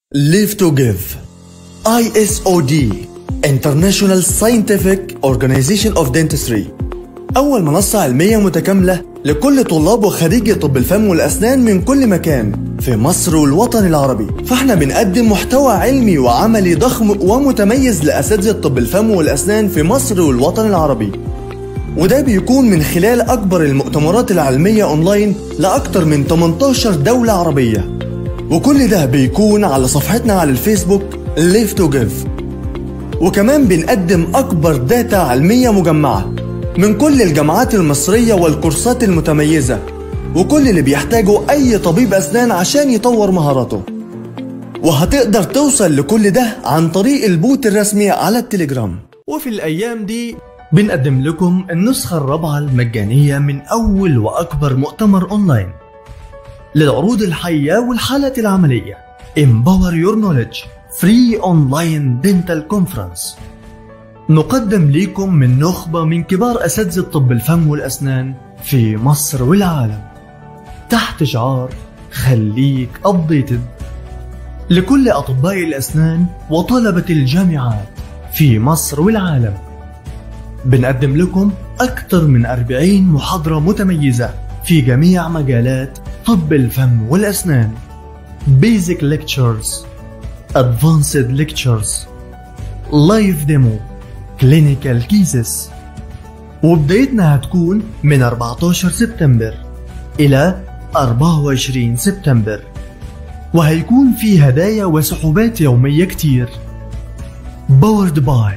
Live to Give ISOD International Scientific Organization of Dentistry، أول منصة علمية متكاملة لكل طلاب وخريجي طب الفم والأسنان من كل مكان في مصر والوطن العربي. فاحنا بنقدم محتوى علمي وعملي ضخم ومتميز لأساتذة طب الفم والأسنان في مصر والوطن العربي، وده بيكون من خلال أكبر المؤتمرات العلمية أونلاين لأكثر من 18 دولة عربية، وكل ده بيكون على صفحتنا على الفيسبوك Live to Give. وكمان بنقدم أكبر داتا علمية مجمعة من كل الجامعات المصرية والكورسات المتميزة، وكل اللي بيحتاجه أي طبيب أسنان عشان يطور مهاراته. وهتقدر توصل لكل ده عن طريق البوت الرسمي على التليجرام. وفي الأيام دي بنقدم لكم النسخة الرابعة المجانية من أول وأكبر مؤتمر أونلاين للعروض الحية والحالات العملية Empower Your Knowledge Free Online Dental Conference. نقدم لكم من نخبة من كبار أساتذة طب الفم والأسنان في مصر والعالم تحت شعار خليك أبديتد لكل أطباء الأسنان وطلبة الجامعات في مصر والعالم. بنقدم لكم أكثر من 40 محاضرة متميزة في جميع مجالات طب الفم والأسنان: Basic Lectures, Advanced Lectures, Live Demo, Clinical Cases. وبدايتنا هتكون من 14 سبتمبر إلى 24 سبتمبر، وهيكون في هدايا وسحوبات يومية كتير. Powered by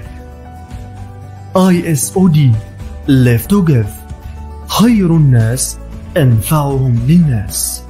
ISOD Live to Give، خير الناس أنفعهم للناس.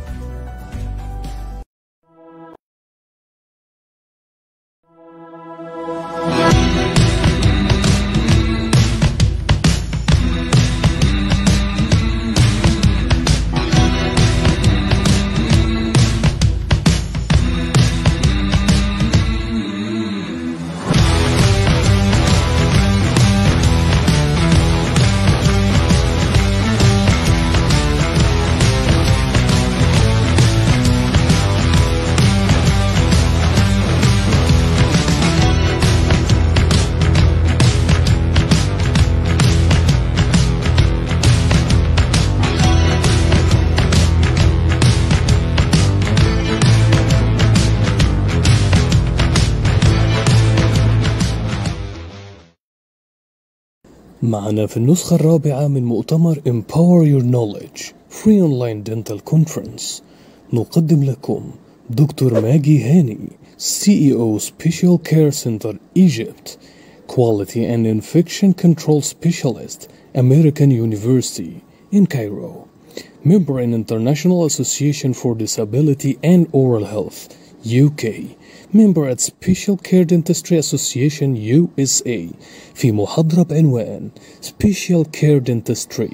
معنا في النسخة الرابعة من مؤتمر Empower Your Knowledge Free Online Dental Conference نقدم لكم دكتور ماجي هاني، CEO Special Care Center Egypt, Quality and Infection Control Specialist, American University in Cairo, member in International Association for Disability and Oral Health UK, member at Special Care Dentistry Association USA، في محاضرة بعنوان Special Care Dentistry.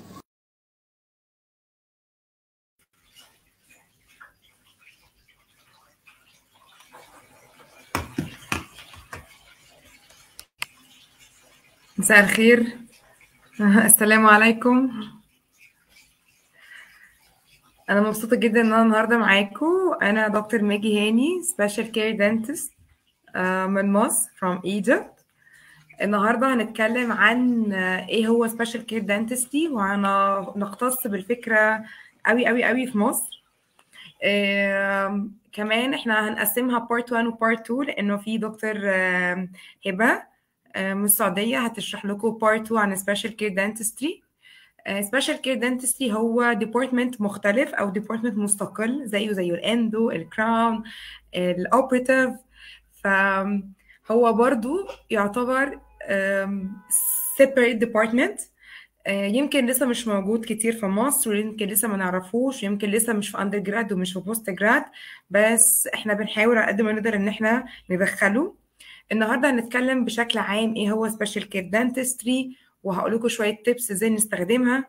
مساء الخير. السلام عليكم. أنا مبسوطة جدا إن أنا النهاردة معاكم. أنا دكتور ماجي هاني، Special Care Dentist من مصر from Egypt. النهاردة هنتكلم عن إيه هو Special Care Dentistry، وهنختص بالفكرة قوي في مصر. كمان إحنا هنقسمها Part 1 و Part 2، لأنه في دكتور هبة من السعودية هتشرح لكم Part 2 عن Special Care Dentistry. Special Care Dentistry هو ديبارتمنت مختلف أو ديبارتمنت مستقل زي الأندو، الكراون، الأوبريتيف. فهو برضو يعتبر separate department. يمكن لسه مش موجود كتير في مصر، ويمكن لسه ما نعرفوش، ويمكن لسه مش في اندر جراد ومش في بوست جراد، بس احنا بنحاول على قد ما نقدر ان احنا ندخله. النهارده هنتكلم بشكل عام ايه هو سبيشال كير دانتستري، وهقول لكم شويه تيبس ازاي نستخدمها.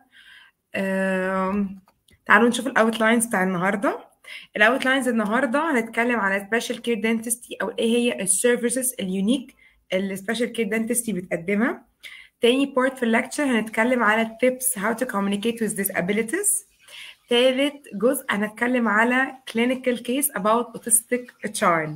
تعالوا نشوف الاوتلاينز بتاع النهارده. الاوتلاينز النهارده هنتكلم على سبيشال كير دانتستري، او ايه هي السيرفيسز اليونيك اللي سبيشال كير دانتستري بتقدمها. تاني بارت في اللكتشر هنتكلم على tips how to communicate with disabilities. ثالث جزء هنتكلم على clinical case about autistic child.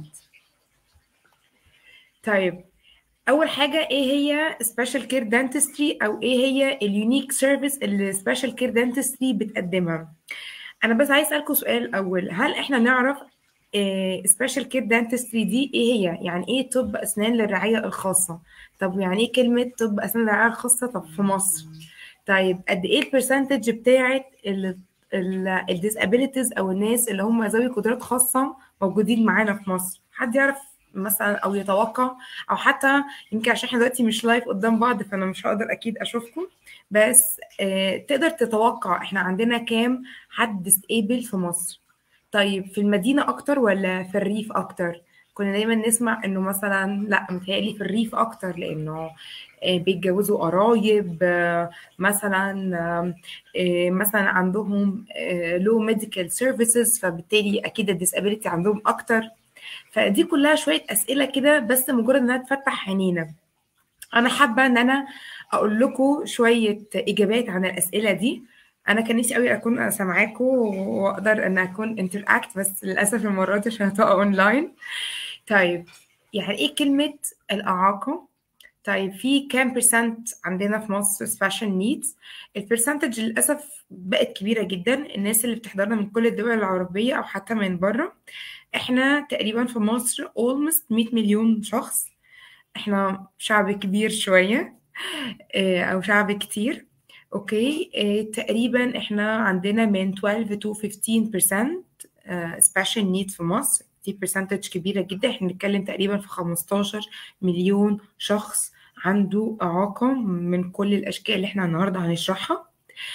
طيب اول حاجه ايه هي special care dentistry او ايه هي اليونيك سيرفيس اللي special care dentistry بتقدمها؟ انا بس عايز اسالكم سؤال الاول، هل احنا نعرف special care dentistry دي ايه هي؟ يعني ايه طب اسنان للرعايه الخاصه؟ طب يعني ايه كلمه طب اسنان للرعايه الخاصه طب في مصر؟ طيب قد ايه البرسنتج بتاعت الديسابيليتيز او الناس اللي هم ذوي قدرات خاصه موجودين معانا في مصر؟ حد يعرف مثلا او يتوقع؟ او حتى يمكن عشان احنا دلوقتي مش لايف قدام بعض فانا مش هقدر اكيد اشوفكم، بس تقدر تتوقع احنا عندنا كام حد ديسابل في مصر؟ طيب في المدينة أكتر ولا في الريف أكتر؟ كنا دايما نسمع إنه مثلا لا متهيألي في الريف أكتر، لأنه بيتجوزوا قرايب، مثلا مثلا عندهم لو ميديكال سيرفيسز، فبالتالي أكيد الديسابيليتي عندهم أكتر. فدي كلها شوية أسئلة كده بس مجرد إنها تفتح عينينا. أنا حابة إن أنا أقول لكم شوية إجابات عن الأسئلة دي. أنا كان نفسي قوي أكون سامعاكم وأقدر إن أكون انتراكت، بس للأسف المرة دي عشان هتبقى أونلاين. طيب يعني إيه كلمة الإعاقة؟ طيب في كام برسنت عندنا في مصر special needs؟ البرسنتج للأسف بقت كبيرة جدا، الناس اللي بتحضرنا من كل الدول العربية أو حتى من بره. إحنا تقريبا في مصر almost 100 مليون شخص. إحنا شعب كبير شوية، أو شعب كتير. أوكي، تقريبا إحنا عندنا من 12 to 15% special needs في مصر. دي percentage كبيرة جدا، إحنا بنتكلم تقريبا في 15 مليون شخص عنده إعاقة من كل الأشكال اللي إحنا النهاردة هنشرحها.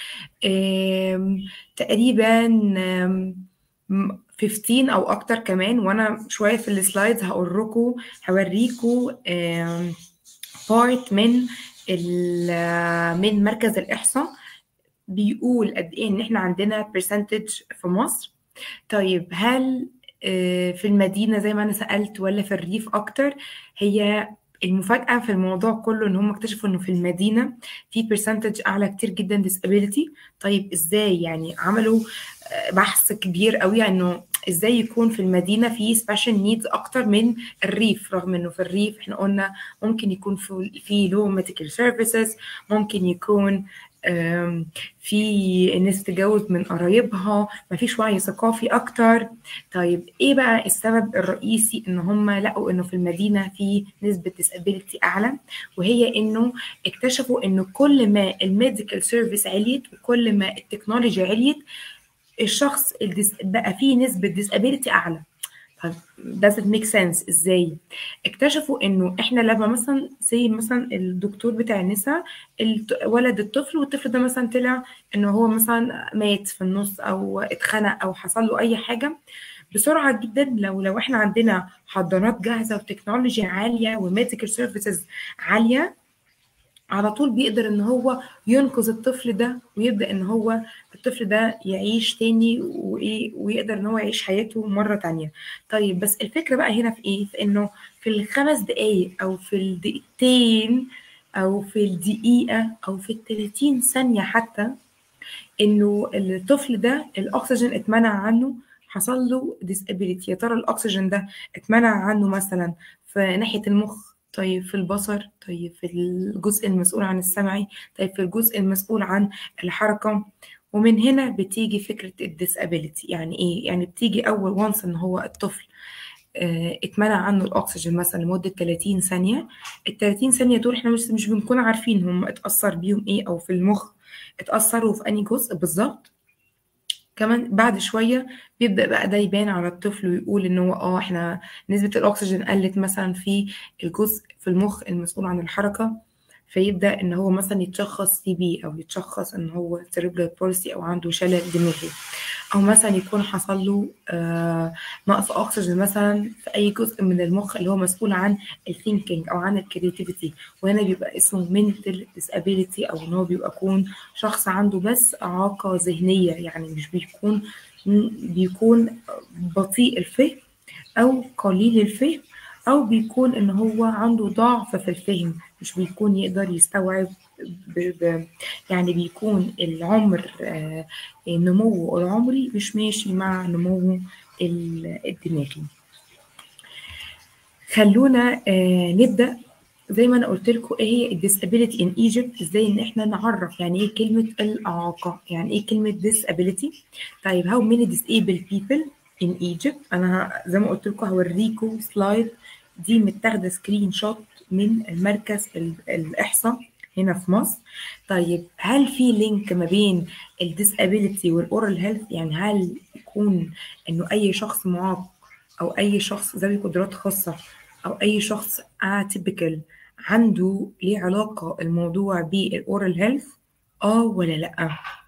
تقريبا 15 أو أكتر كمان، وأنا شوية في السلايدز هوريكم بارت من مركز الإحصاء بيقول قد إيه إن إحنا عندنا برسنتج في مصر. طيب هل في المدينة زي ما أنا سألت ولا في الريف أكتر؟ هي المفاجأة في الموضوع كله إن هم اكتشفوا إنه في المدينة في برسنتج أعلى كتير جدا disability. طيب إزاي؟ يعني عملوا بحث كبير قوي إنه إزاي يكون في المدينة في special needs أكتر من الريف، رغم إنه في الريف إحنا قلنا ممكن يكون في low medical services، ممكن يكون في ناس تتجوز من قرايبها، مفيش وعي ثقافي اكتر. طيب ايه بقى السبب الرئيسي ان هم لقوا انه في المدينه في نسبه disability اعلى؟ وهي انه اكتشفوا انه كل ما الميديكال سيرفيس عليت وكل ما التكنولوجيا عليت، الشخص بقى فيه نسبه disability اعلى. طيب does it make sense؟ ازاي؟ اكتشفوا انه احنا لما مثلا مثلا الدكتور بتاع النساء ولد الطفل، والطفل ده مثلا طلع انه هو مثلا مات في النص او اتخنق او حصل له اي حاجه، بسرعه جدا لو احنا عندنا حضانات جاهزه وتكنولوجيا عاليه وميديكال سيرفيسز عاليه، على طول بيقدر ان هو ينقذ الطفل ده ويبدا ان هو الطفل ده يعيش تاني ويقدر ان هو يعيش حياته مره تانية. طيب بس الفكره بقى هنا في ايه؟ في انه في ال5 دقايق او في الدقيقتين او في الدقيقه او في ال30 ثانيه حتى، انه الطفل ده الاكسجين اتمنع عنه، حصل له disability. يا ترى الاكسجين ده اتمنع عنه مثلا في ناحيه المخ، طيب في البصر، طيب في الجزء المسؤول عن السمعي، طيب في الجزء المسؤول عن الحركه. ومن هنا بتيجي فكره الديسابيليتي. يعني ايه؟ يعني بتيجي اول وانس ان هو الطفل اتمنع عنه الاكسجين مثلا لمده 30 ثانيه. ال 30 ثانيه دول احنا مش بنكون عارفين هم اتاثر بيهم ايه او في المخ اتاثروا في انهي جزء بالظبط. كمان بعد شويه بيبدا بقى ده يبان على الطفل ويقول ان هو احنا نسبه الاكسجين قلت مثلا في الجزء في المخ المسؤول عن الحركه، فيبدا ان هو مثلا يتشخص سي بي او يتشخص ان هو cerebral palsy او عنده شلل دماغي، او مثلا يكون حصل له نقص اكسجين مثلا في اي جزء من المخ اللي هو مسؤول عن الثينكينج او عن الكرياتيفيتي، وهنا بيبقى اسمه mental disability، او ان هو يكون شخص عنده بس اعاقه ذهنيه. يعني مش بيكون بطيء الفهم او قليل الفهم، او بيكون ان هو عنده ضعف في الفهم مش بيكون يقدر يستوعب يعني بيكون العمر نموه العمري مش ماشي مع نموه الدماغي. خلونا نبدأ زي ما انا قلت لكم ايه هي disability in Egypt، ازاي ان احنا نعرف يعني ايه كلمة الإعاقة، يعني ايه كلمة disability. طيب how many disabled people in Egypt. انا زي ما قلت لكم هوريكم سلايد دي متاخده سكرين شوت من المركز الإحصاء هنا في مصر. طيب هل في لينك ما بين الديسابيليتي والاورال هيلث؟ يعني هل يكون انه اي شخص معاق او اي شخص ذوي قدرات خاصه او اي شخص اتيبيكال عنده ليه علاقه الموضوع بالاورال هيلث ولا لا؟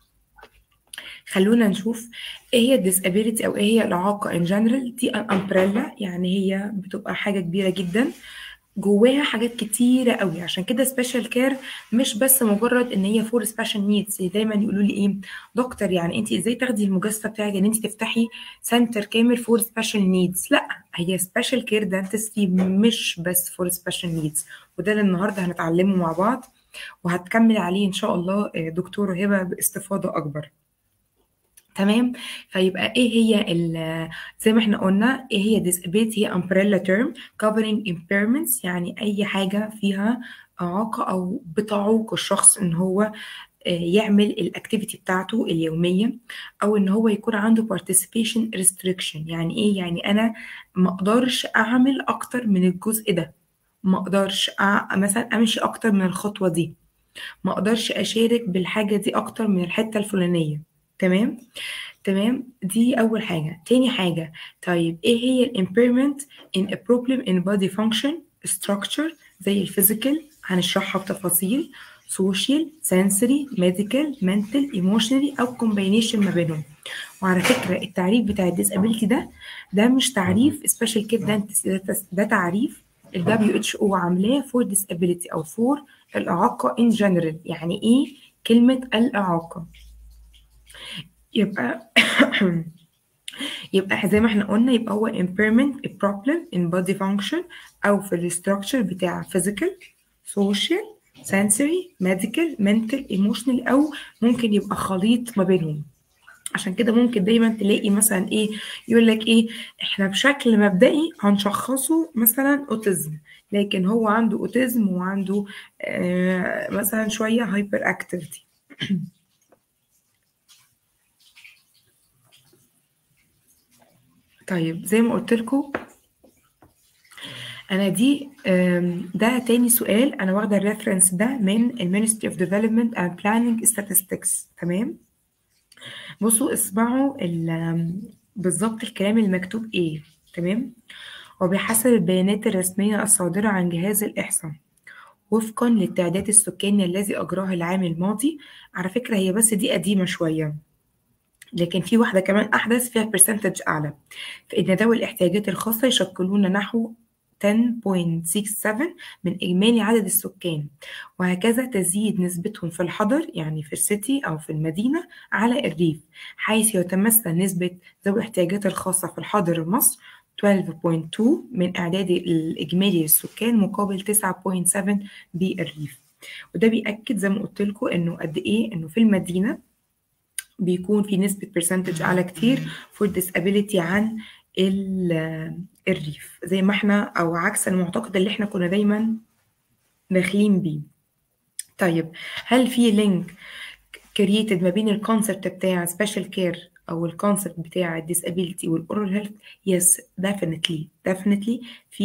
خلونا نشوف ايه هي الديسابيليتي او ايه هي الاعاقه ان جنرال. دي امبريلا، يعني هي بتبقى حاجه كبيره جدا جواها حاجات كتيره قوي. عشان كده سبيشال كير مش بس مجرد ان هي فور سبيشال نيدز. دايما يقولوا لي ايه دكتور يعني انت ازاي تاخدي المجازفه بتاعك ان انت تفتحي سنتر كامل فور سبيشال نيدز؟ لا، هي سبيشال كير دانتستري مش بس فور سبيشال نيدز، وده اللي النهارده هنتعلمه مع بعض وهتكمل عليه ان شاء الله دكتوره هبه باستفاضه اكبر. تمام. فيبقى ايه هي زي ما احنا قلنا ايه هي disability؟ هي umbrella term covering impairments، يعني اي حاجه فيها اعاقه او بتعوق الشخص ان هو يعمل الاكتيفيتي بتاعته اليوميه، او ان هو يكون عنده participation restriction. يعني ايه؟ يعني انا ما اقدرش اعمل اكتر من الجزء ده، ما اقدرش مثلا امشي اكتر من الخطوه دي، ما اقدرش اشارك بالحاجه دي اكتر من الحته الفلانيه. تمام. تمام، دي أول حاجة. تاني حاجة، طيب إيه هي ال impairment in a problem in body function structure زي الفيزيكال هنشرحها بتفاصيل، social sensory medical mental emotional أو combination ما بينهم. وعلى فكرة التعريف بتاع الديسابيلتي ده مش تعريف special care dentist، ده تعريف ال WHO عاملاه for disability أو for الإعاقة in general. يعني إيه كلمة الإعاقة؟ يبقى زي ما احنا قلنا يبقى هو impairment a problem in body function أو في الستراكشر بتاع physical social sensory medical mental emotional، أو ممكن يبقى خليط ما بينهم. عشان كده ممكن دايما تلاقي مثلا ايه يقول لك ايه احنا بشكل مبدئي هنشخصه مثلا اوتيزم، لكن هو عنده اوتيزم وعنده مثلا شوية هايبر اكتيفيتي. طيب زي ما قلت لكم انا ده تاني سؤال انا واخده الريفرنس ده من المينستري اوف ديفلوبمنت اند بلاننج statistics. تمام. بصوا اسمعوا بالظبط الكلام المكتوب ايه. تمام. وبحسب البيانات الرسميه الصادره عن جهاز الاحصاء وفقا للتعداد السكاني الذي اجراه العام الماضي. على فكره هي بس دي قديمه شويه، لكن في واحدة كمان أحدث فيها برسنتج أعلى، فإن ذوي الاحتياجات الخاصة يشكلون نحو 10.67 من إجمالي عدد السكان، وهكذا تزيد نسبتهم في الحضر يعني في السيتي أو في المدينة على الريف، حيث يتمثل نسبة ذوي الاحتياجات الخاصة في الحضر مصر 12.2 من إعداد الإجمالي للسكان مقابل 9.7 بالريف. وده بيأكد زي ما قلت لكم إنه قد إيه إنه في المدينة بيكون في نسبة برسنتج أعلى كتير for disability عن الريف، زي ما احنا أو عكس المعتقد اللي احنا كنا دايما داخلين بيه. طيب هل في لينك كرييتد ما بين الكونسبت بتاع سبيشال كير أو الكونسبت بتاع الديسابيلتي والأورال هيلث؟ يس definitely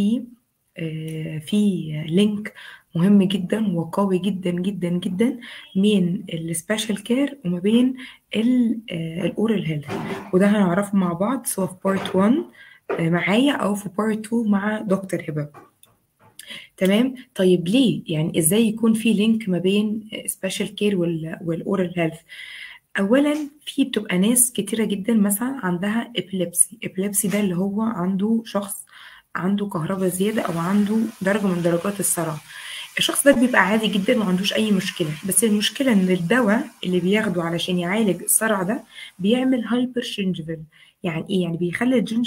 في لينك مهم جدا وقوي جدا جدا جدا من السبيشال كير وما بين الاورال هيلث، وده هنعرفه مع بعض سواء في بارت 1 معايا او في بارت 2 مع دكتور هبه. تمام. طيب ليه يعني ازاي يكون في لينك ما بين سبيشال كير والاورال هيلث؟ اولا في بتبقى ناس كتيره جدا مثلا عندها ابيليبسي ده اللي هو عنده شخص عنده كهرباء زياده او عنده درجه من درجات الصرع. الشخص ده بيبقى عادي جدا ما عندوش اي مشكله، بس المشكله ان الدواء اللي بياخده علشان يعالج الصرع ده بيعمل هايبر جينجيفال. يعني ايه؟ يعني بيخلي الجنجفة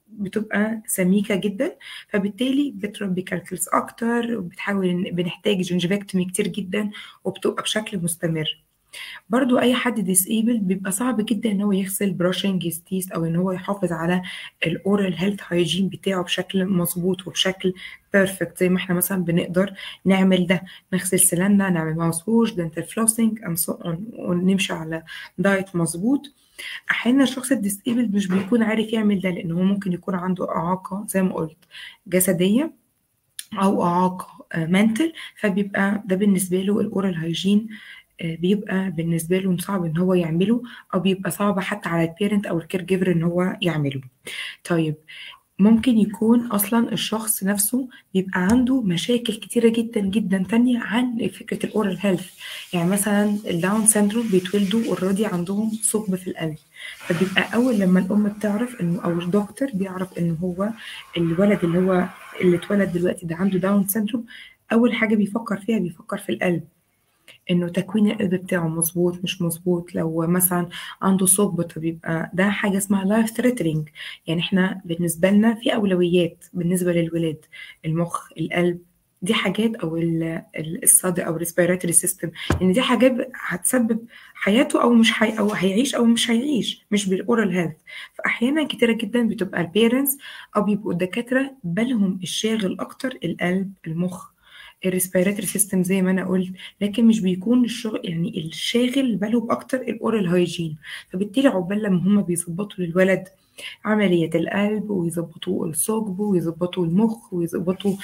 بتبقى سميكة جدا، فبالتالي بتربي كالكلز أكتر، وبتحاول بنحتاج جنجفكتومي كتير جدا، وبتبقى بشكل مستمر. برضو اي حد disabled بيبقى صعب جدا ان هو يغسل brushing his teeth او ان هو يحافظ على الاورال هيلث هايجين بتاعه بشكل مظبوط وبشكل بيرفكت زي ما احنا مثلا بنقدر نعمل ده، نغسل سناننا، نعمل ماوث ووش، دنتال فلوسنج and so on، ونمشي على دايت مظبوط. احيانا الشخص الديسيبل مش بيكون عارف يعمل ده، لان هو ممكن يكون عنده اعاقه زي ما قلت جسديه او اعاقه منتل، فبيبقى ده بالنسبه له الاورال هايجين بيبقى بالنسبه له صعب ان هو يعمله، او بيبقى صعب حتى على البيرنت او الكير جيفر ان هو يعمله. طيب ممكن يكون اصلا الشخص نفسه بيبقى عنده مشاكل كتيره جدا جدا تانية عن فكره الاورال هيلث. يعني مثلا الداون سيندروم بيتولدوا اوريدي عندهم ثقب في القلب، فبيبقى اول لما الام بتعرف انه او الدكتور بيعرف انه هو الولد اللي اتولد دلوقتي ده عنده داون سيندروم، اول حاجه بيفكر فيها بيفكر في القلب، انه تكوين القلب بتاعه مظبوط مش مظبوط. لو مثلا عنده ثقب بيبقى ده حاجه اسمها لايف ثريتنينج. يعني احنا بالنسبه لنا في اولويات بالنسبه للولاد، المخ، القلب، دي حاجات، او الصدر او الريسبيراتوري سيستم، ان دي حاجات هتسبب حياته او مش او هيعيش او مش هيعيش، مش بالاورال هيلث. فاحيانا كتيره جدا بتبقى البيرنتس او بيبقوا الدكاتره بالهم الشاغل اكتر القلب، المخ، الريسبيراتوري سيستم زي ما انا قلت، لكن مش بيكون الشغل يعني الشاغل بالهم اكتر الاورال هايجين. فبالتالي عقبال لما هم بيظبطوا للولد عملية القلب، ويظبطوا الثقب، ويظبطوا المخ، ويظبطوا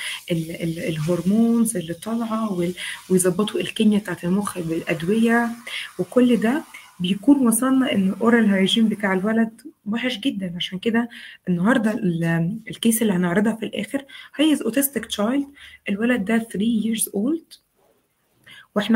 الهرمونز اللي طالعة، ويظبطوا الكيمياء بتاعت المخ بالأدوية، وكل ده بيكون وصلنا ان الاورال هايجين بتاع الولد وحش جدا. عشان كده النهارده الكيس اللي هنعرضها في الاخر هي اوتستيك تشايلد. الولد ده 3 years old، واحنا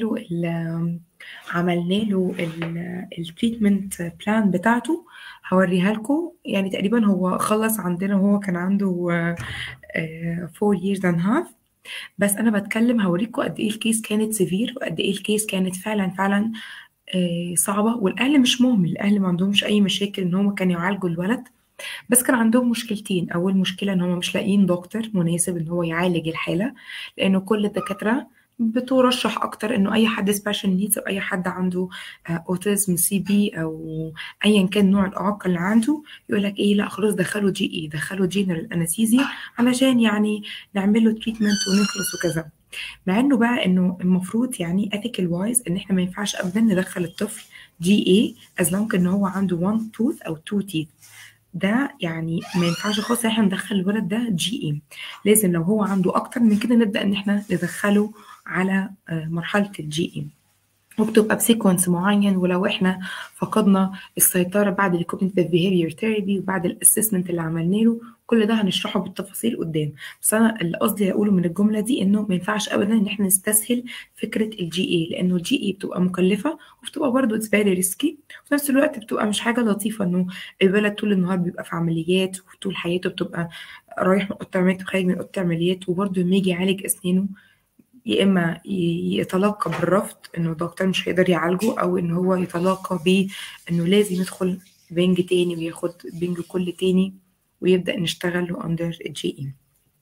عملنا له التريتمنت بلان بتاعته، هوريها لكم. يعني تقريبا هو خلص عندنا وهو كان عنده 4 years and half. بس انا بتكلم هوريكم قد ايه الكيس كانت سيفير، وقد ايه الكيس كانت فعلا فعلا صعبة. والاهل مش مهمل، الاهل ما عندهمش اي مشاكل ان هم كانوا يعالجوا الولد، بس كان عندهم مشكلتين. اول مشكله ان هم مش لاقيين دكتور مناسب ان هو يعالج الحاله، لانه كل الدكاتره بترشح اكتر انه اي حد سبيشال نيدز او اي حد عنده اوتيزم سي بي او ايا كان نوع الاعاقه اللي عنده، يقول لك ايه لا خلاص دخلوا جي اي، دخلوا جنرال انستيزيا علشان يعني نعمل له تريتمنت ونخلص وكذا. مع انه بقى انه المفروض يعني ethical wise ان احنا ما ينفعش ابدا ندخل الطفل جي اي as long ان هو عنده 1 tooth او 2 teeth. ده يعني ما ينفعش خالص احنا ندخل الولد ده جي اي. لازم لو هو عنده اكتر من كده نبدا ان احنا ندخله على مرحله الجي اي، وبتبقى بسيكونس معين. ولو احنا فقدنا السيطره بعد الكوجنيتيف بيهيفير ثيرابي وبعد الاسسمنت اللي عملنا له، كل ده هنشرحه بالتفاصيل قدام. بس انا اللي قصدي اقوله من الجمله دي انه ما ينفعش ابدا ان احنا نستسهل فكره الجي اي، لانه الجي اي بتبقى مكلفه، وبتبقى برضه اتس فيري ريسكي، وفي نفس الوقت بتبقى مش حاجه لطيفه انه الولد طول النهار بيبقى في عمليات، وطول حياته بتبقى رايح من اوضه عمليات وخارج من اوضه عمليات، وبرضه لما يجي يعالج اسنانه يا اما يتلقى بالرفض انه الدكتور مش هيقدر يعالجه، او ان هو يتلقى انه لازم يدخل بنج تاني وياخد بنج كل تاني، ويبدأ نشتغل له اندر الجي اي.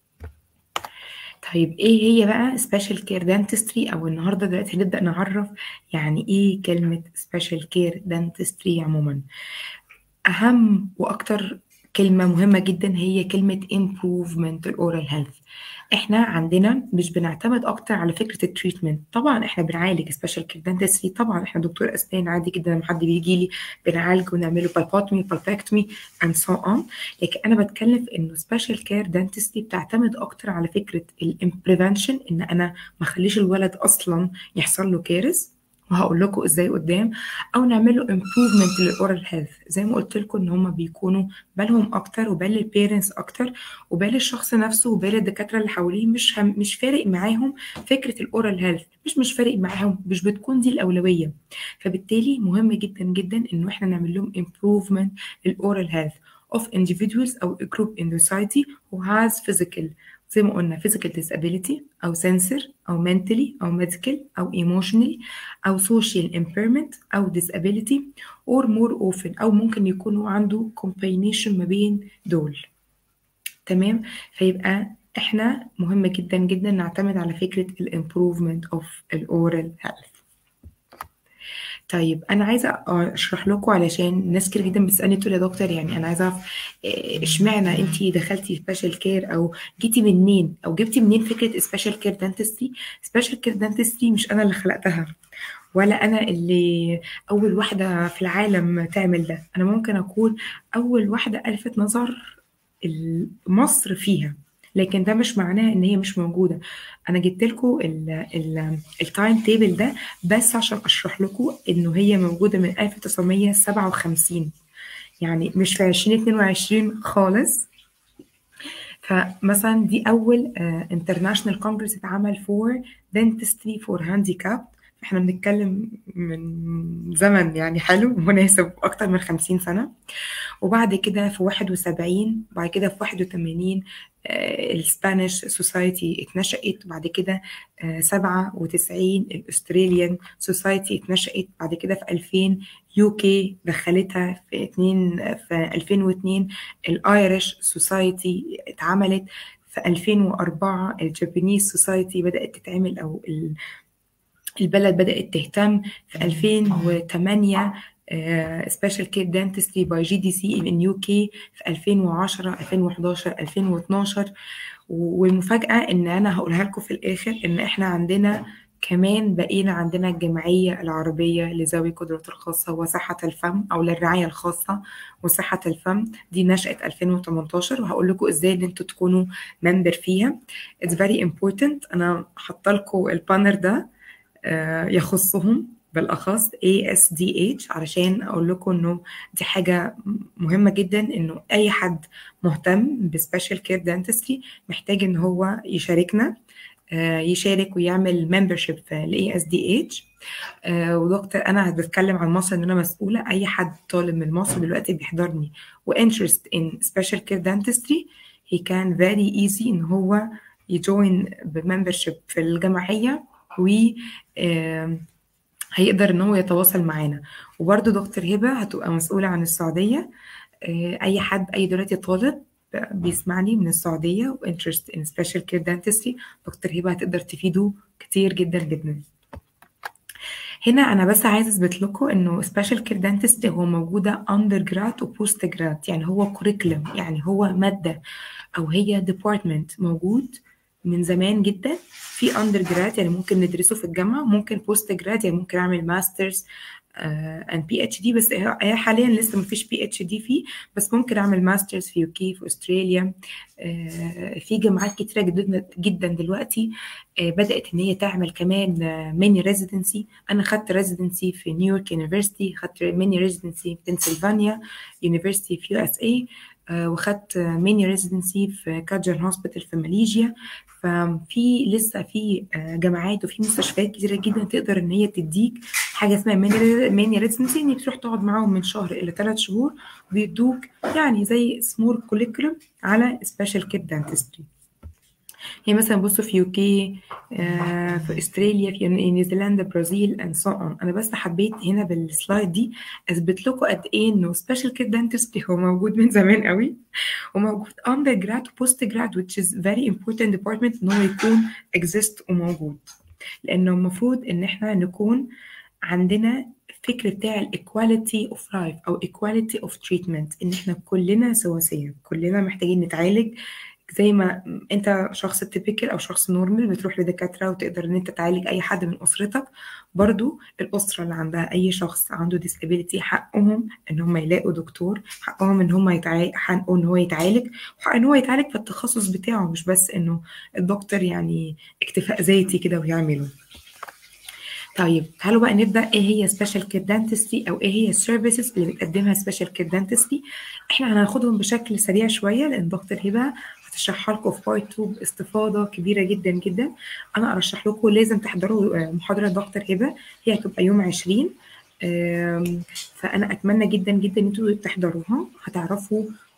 طيب ايه هي بقى سبيشال كير دانتستري؟ او النهارده دلوقتي هنبدأ نعرف يعني ايه كلمة سبيشال كير دانتستري عموما. اهم واكتر كلمة مهمة جدا هي كلمة improvement الأورال هيلث. احنا عندنا مش بنعتمد اكتر على فكرة التريتمنت. طبعا احنا بنعالج سبيشال كير دانتستري، طبعا احنا دكتور اسنان عادي جدا لما حد بيجي لي بنعالج ونعمله بالبوتومي بالبكتومي and so on. لكن انا بتكلم في انه سبيشال كير دانتستري بتعتمد اكتر على فكرة البريفنشن، ان انا ما اخليش الولد اصلا يحصل له كارث، وهقول لكم ازاي قدام. او نعمل له امبروفمنت للاورال هيلث، زي ما قلت لكم ان هم بيكونوا بالهم اكتر، وبال البيرنتس اكتر، وبال الشخص نفسه، وبال الدكاتره اللي حواليه. مش فارق معاهم فكره الاورال هيلث، مش فارق معاهم، مش بتكون دي الاولويه. فبالتالي مهم جدا جدا انه احنا نعمل لهم improvement للاورال هيلث of individuals او a group in the society who has physical زي ما قلنا physical disability أو sensor أو mentally أو medical أو emotionally أو social impairment أو disability or more often أو ممكن يكونوا عنده combination ما بين دول. تمام. فيبقى احنا مهم جدا جدا نعتمد على فكرة ال improvement of oral health. طيب انا عايزه اشرح لكم علشان ناس كتير جدا بتسالني تقول يا دكتور يعني انا عايزه اعرف اشمعنى انت دخلتي سبيشال كير او جيتي منين او جبتي منين فكره سبيشال كير دانتستري. سبيشال كير دانتستري مش انا اللي خلقتها ولا انا اللي اول واحده في العالم تعمل ده. انا ممكن اكون اول واحده الفت نظر مصر فيها، لكن ده مش معناه ان هي مش موجوده. انا جبت لكم التايم تيبل ده بس عشان اشرح لكم انه هي موجوده من 1957، يعني مش في 2022 خالص. فمثلا دي اول انترناشونال كونجرس اتعمل فور دنتستري فور هانديكاب. احنا بنتكلم من زمن يعني حلو مناسب اكتر من 50 سنه. وبعد كده في 71، بعد كده في 81 السبانيش سوسايتي اتنشأت، بعد كده 97 الاستراليان سوسايتي اتنشأت، بعد كده في 2000 يو كي دخلتها في 2002 الايرش سوسايتي اتعملت، في 2004 الجابانيز سوسايتي بدأت تتعمل او البلد بدأت تهتم، في 2008 سبيشال كير دانتستري باي جي دي سي ان يو كي، في 2010 2011 2012. والمفاجأة ان انا هقولها لكم في الاخر ان احنا عندنا كمان بقينا عندنا الجمعية العربية لذوي القدرات الخاصة وصحة الفم أو للرعاية الخاصة وصحة الفم، دي نشأت 2018 وهقول لكم ازاي ان انتوا تكونوا ممبر فيها. It's very important. انا حاطه لكم البانر ده يخصهم بالأخص ASDH علشان أقول لكم إنه دي حاجة مهمة جدا، إنه أي حد مهتم بسبيشال كير دانتستري محتاج إن هو يشاركنا، يشارك ويعمل membership ل ASDH. ودكتور أنا بتكلم عن مصر إن أنا مسؤولة، أي حد طالب من مصر دلوقتي بيحضرني و interest in special care dentistry he can very easy إن هو يجوين بممبرشيب في الجمعية و هيقدر ان هو يتواصل معانا. وبرده دكتور هبه هتبقى مسؤوله عن السعوديه. اي حد اي دلوقتي طالب بيسمعني من السعوديه وانترست ان سبيشال كير دانتستري، دكتور هبه هتقدر تفيده كتير جدا جدا. هنا انا بس عايزه اثبت لكم انه سبيشال كير دانتستري هو موجوده اندر جراد وبوست جراد، يعني هو كوريكولم، يعني هو ماده او هي ديبارتمنت موجود من زمان جدا. في اندر جراد يعني ممكن ندرسه في الجامعه، ممكن بوست جراد يعني ممكن اعمل ماسترز and PhD، بس هي حاليا لسه ما فيش PhD فيه، بس ممكن اعمل ماسترز في يوكي في استراليا. في جامعات كتيره جدا جدا دلوقتي بدات ان هي تعمل كمان ميني ريزيدنسي. انا خدت ريزيدنسي في نيويورك يونيفرسيتي، خدت ميني ريزيدنسي في بنسلفانيا يونيفرسيتي في USA، وخدت ميني ريزيدنسي في كاجر هوسبيتال في ماليزيا. ففي لسه في جامعات وفي مستشفيات كتيره جدا تقدر ان هي تديك حاجه اسمها ميني ريزيدنسي، انك تروح تقعد معاهم من شهر الى 3 شهور ويدوك يعني زي سمول كوليكولم على سبيشال كير دانتستري. يعني مثلا بصوا في يوكي، في استراليا، في نيوزيلندا، برازيل اند سو اون. انا بس حبيت هنا بالسلايد دي اثبت لكم قد ايه انه سبيشال كير دانتستري هو موجود من زمان قوي، وموجود اندر جراد وبوست جراد which is very important department ان هو يكون exist وموجود، لانه المفروض ان احنا نكون عندنا الفكر بتاع equality of life او equality of treatment، ان احنا كلنا سواسية، كلنا محتاجين نتعالج. زي ما انت شخص تيبيكال او شخص نورمال بتروح لدكاتره وتقدر ان انت تعالج اي حد من اسرتك، برضو الاسره اللي عندها اي شخص عنده disability حقهم ان هم يلاقوا دكتور، حقهم ان هم حقه ان هو يتعالج، وحق ان هو يتعالج في التخصص بتاعه، مش بس انه الدكتور يعني اكتفاء ذاتي كده ويعمله. طيب تعالوا بقى نبدا ايه هي سبيشال كير دانتستري او ايه هي السيرفيسز اللي بتقدمها سبيشال كير دانتستري. احنا هناخدهم بشكل سريع شويه لان دكتور هبه هتشرحها لكم في بارت 2 باستفاضه كبيره جدا جدا. انا ارشح لكم لازم تحضروا محاضره دكتور هبه، هي هتبقى يوم 20، فانا اتمنى جدا جدا ان انتوا تحضروها، هتعرفوا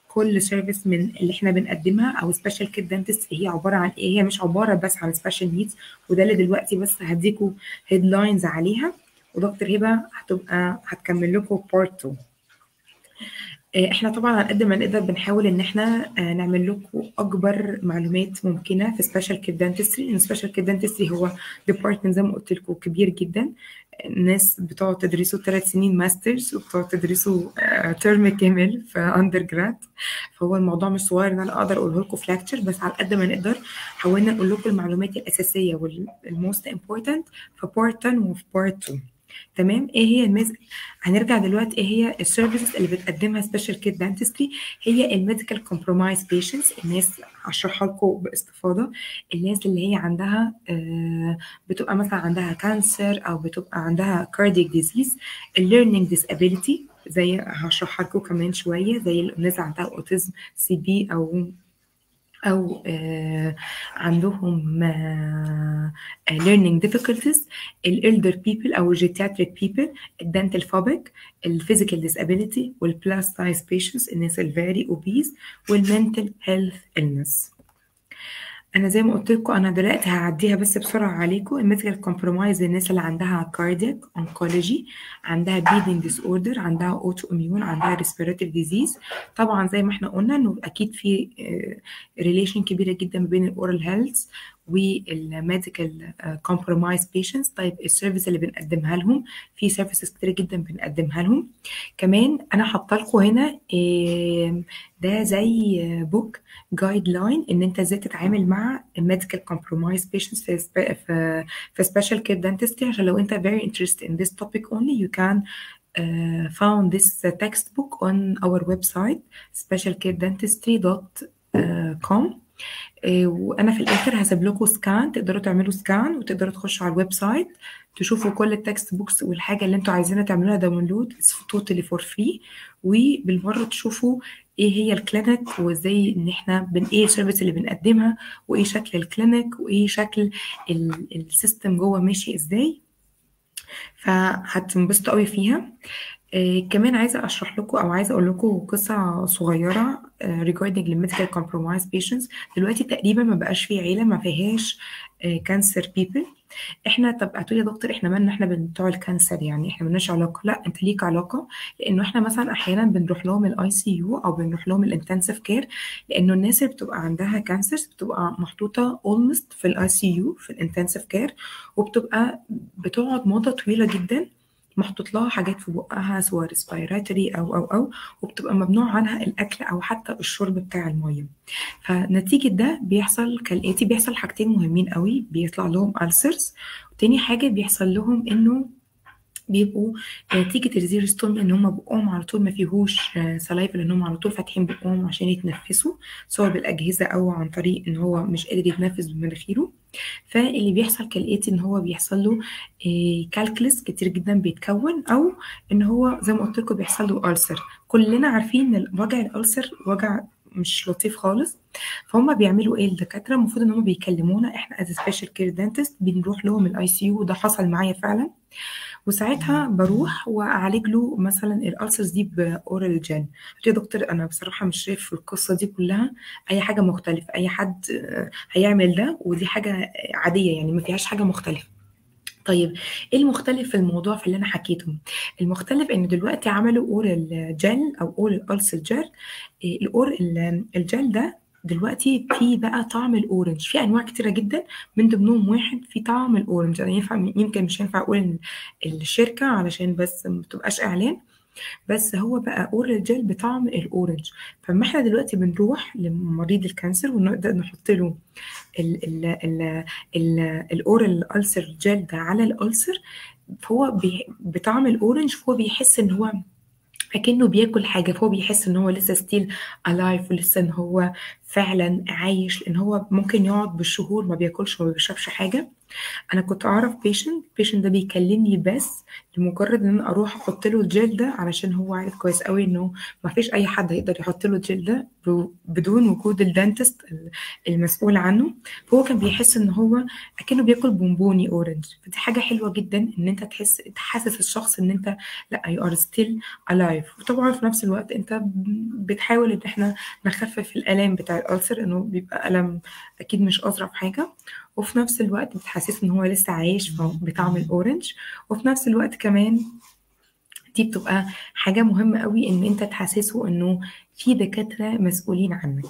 كل سيرفيس من اللي احنا بنقدمها او سبيشال كيد دنتست هي عباره عن ايه. هي مش عباره بس عن سبيشال نيدز، وده اللي دلوقتي بس هديكوا هيدلاينز عليها، ودكتور هبه هتكمل لكم بارت 2. احنا طبعا على قد ما نقدر بنحاول ان احنا نعمل لكم اكبر معلومات ممكنه في سبيشال كيد دنتستري، لان سبيشال كيد دنتستري هو ديبارتمنت زي ما قلت لكم كبير جدا. الناس بتقعد تدرسوا 3 سنين ماسترز، وبتقعد تدرسوا ترم كامل في اندر جراد. فهو الموضوع مش صغير ان انا اقدر اقوله لكم في لكتشر، بس على قد ما نقدر حاولنا نقول لكم المعلومات الاساسيه والموست امبورتنت في بارت 1 وفي بارت 2. تمام. ايه هي هنرجع دلوقتي ايه هي السيرفيسز اللي بتقدمها سبيشال كيد دانتستري. هي الميديكال كومبرومايز بيشنتس، الناس هشرحها لكم باستفاضه. الناس اللي هي عندها بتبقى مثلا عندها كانسر او بتبقى عندها كاردياك ديزيز. الليرنينج ديسابيليتي زي هشرحها لكم كمان شويه، زي الناس اللي عندها اوتيزم سي بي أو عندهم learning difficulties. elder people أو geriatric people، dental phobic، physical disability، plus size patients، الناس very obese، mental health illness. انا زي ما قلت لكم انا دلوقتي هعديها بس بسرعه عليكم. الميديكال كومبرومايز الناس اللي عندها كاردياك اونكولوجي، عندها بليدنج ديس اوردر، عندها اوتو اميون، عندها ريسبيراتوري ديزيز. طبعا زي ما احنا قلنا انه اكيد في ريليشن كبيره جدا ما بين الاورال هيلث والميديكال كومبرومايز بيشنتس. طيب السيرفيس اللي بنقدمها لهم، في سيرفيسز كتير جدا بنقدمها لهم. كمان انا حاطه لكم هنا ده زي بوك جايد لاين ان انت ازاي تتعامل مع الميديكال كومبرومايز بيشنتس في سبيشال كير دانتستري، عشان لو انت very interested in this topic only you can found this textbook on our website specialcaredentistry.com. وانا في الاخر هسيب لكم سكان، تقدروا تعملوا سكان وتقدروا تخشوا على الويب سايت تشوفوا كل التكست بوكس والحاجه اللي انتوا عايزينها تعملوها داونلود توتالي فور فري، وبالمره تشوفوا ايه هي الكلينيك وازاي ان احنا ايه السيرفيس اللي بنقدمها وايه شكل الكلينيك وايه شكل السيستم جوه ماشي ازاي. فهتنبسطوا قوي فيها. كمان عايزه اشرح لكم او عايزه اقول لكم قصه صغيره regarding الميديكال compromised patients. دلوقتي تقريبا ما بقاش في عيله ما فيهاش كانسر بيبل. احنا طب هتقولي يا دكتور احنا مالنا احنا بتوع الكانسر، يعني احنا مالناش علاقه؟ لا انت ليك علاقه، لانه احنا مثلا احيانا بنروح لهم الاي سي يو او بنروح لهم الانتنسيف كير، لانه الناس اللي بتبقى عندها كانسر بتبقى محطوطه اولموست في الاي سي يو في الانتنسيف كير، وبتبقى بتقعد مده طويله جدا محطوط لها حاجات في بقها سواء ريسبيراتوري او وبتبقى ممنوع عنها الاكل او حتى الشرب بتاع الميه. فنتيجه ده بيحصل كالاتي، بيحصل حاجتين مهمين قوي، بيطلع لهم ألسرز، وتاني حاجه بيحصل لهم انه بيبقوا نتيجة الزيرو ستون ان هم بقهم على طول ما فيهوش سلايفا، لان هم على طول فاتحين بقهم عشان يتنفسوا سواء بالاجهزه او عن طريق ان هو مش قادر يتنفس بمناخيره. فاللي بيحصل كالاتي ان هو بيحصل له كالكلس كتير جدا بيتكون، او ان هو زي ما قلت لكم بيحصل له ألسر. كلنا عارفين ان وجع الألسر وجع مش لطيف خالص. فهم بيعملوا ايه الدكاتره؟ المفروض ان هم بيكلمونا احنا از سبيشال كير دنتست، بنروح لهم الاي سي يو، وده حصل معايا فعلا. وساعتها بروح واعالج له مثلا الالسرز دي باورال جل. قلت يا دكتور انا بصراحه مش شايف في القصه دي كلها اي حاجه مختلفه، اي حد هيعمل ده ودي حاجه عاديه يعني ما فيهاش حاجه مختلفه. طيب ايه المختلف في الموضوع في اللي انا حكيته؟ المختلف ان دلوقتي عملوا اورال جل او اورال ألسر جل. الجل ده دلوقتي في بقى طعم الاورنج، في انواع كتيره جدا من ضمنهم واحد في طعم الاورنج. انا ينفع يمكن مش هينفع اقول الشركه علشان بس ما تبقاش اعلان، بس هو بقى اورال جل بطعم الاورنج. فما احنا دلوقتي بنروح لمريض الكانسر ونقدر نحط له الاورال ألسر جل ده على الألسر، فهو بطعم الاورنج، فهو بيحس ان هو اكنه بياكل حاجه، فهو بيحس ان هو لسه ستيل الايف ولسه ان هو فعلا عايش، لان هو ممكن يقعد بالشهور ما بياكلش وما بيشربش حاجه. انا كنت اعرف بيشنت ده بيكلمني بس لمجرد ان انا اروح احط له الجل ده، علشان هو عارف كويس قوي انه ما فيش اي حد هيقدر يحط له الجل ده بدون وجود الدانتست المسؤول عنه. فهو كان بيحس ان هو اكنه بياكل بونبوني اورنج. فدي حاجه حلوه جدا ان انت تحسس الشخص ان انت لا you are still alive. وطبعا في نفس الوقت انت بتحاول ان احنا نخفف الالام بتاع الالسر، انه بيبقى الم اكيد مش اظرف حاجه، وفي نفس الوقت بتحسسه ان هو لسه عايش بطعم الاورنج. وفي نفس الوقت كمان دي بتبقى حاجة مهمة قوي ان انت تحسسه انه في دكاترة مسؤولين عنك.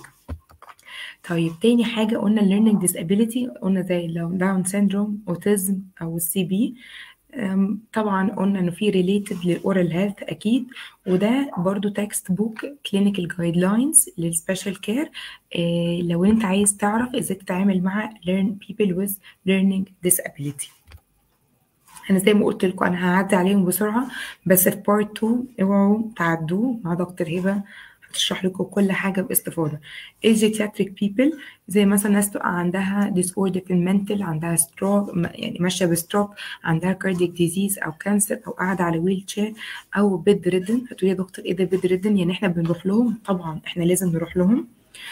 طيب تاني حاجة قلنا learning disability، قلنا زي لو داون سيندروم، اوتيزم او السي بي. طبعا قلنا انه في related للاورال هيلث اكيد، وده برضو تكست بوك clinical guidelines للسبيشال كير. لو انت عايز تعرف ازاي تتعامل مع people with learning disability. انا زي ما قلت لكم انا هعدي عليهم بسرعه، بس في بارت 2 اوعوا تعدوه مع دكتور هبه، هتشرح لكم كل حاجه باستفاضه. ايجيتياتريك بيبل زي مثلا ناس تبقى عندها ديس اوردر في المنتل، عندها ستروك يعني ماشيه بستروك، عندها كاردياك ديزيز او كانسر، او قاعده على ويل تشير او بيد ريدن. هتقولي يا دكتور ايه ده بيد ريدن؟ يعني احنا بنروح لهم؟ طبعا احنا لازم نروح لهم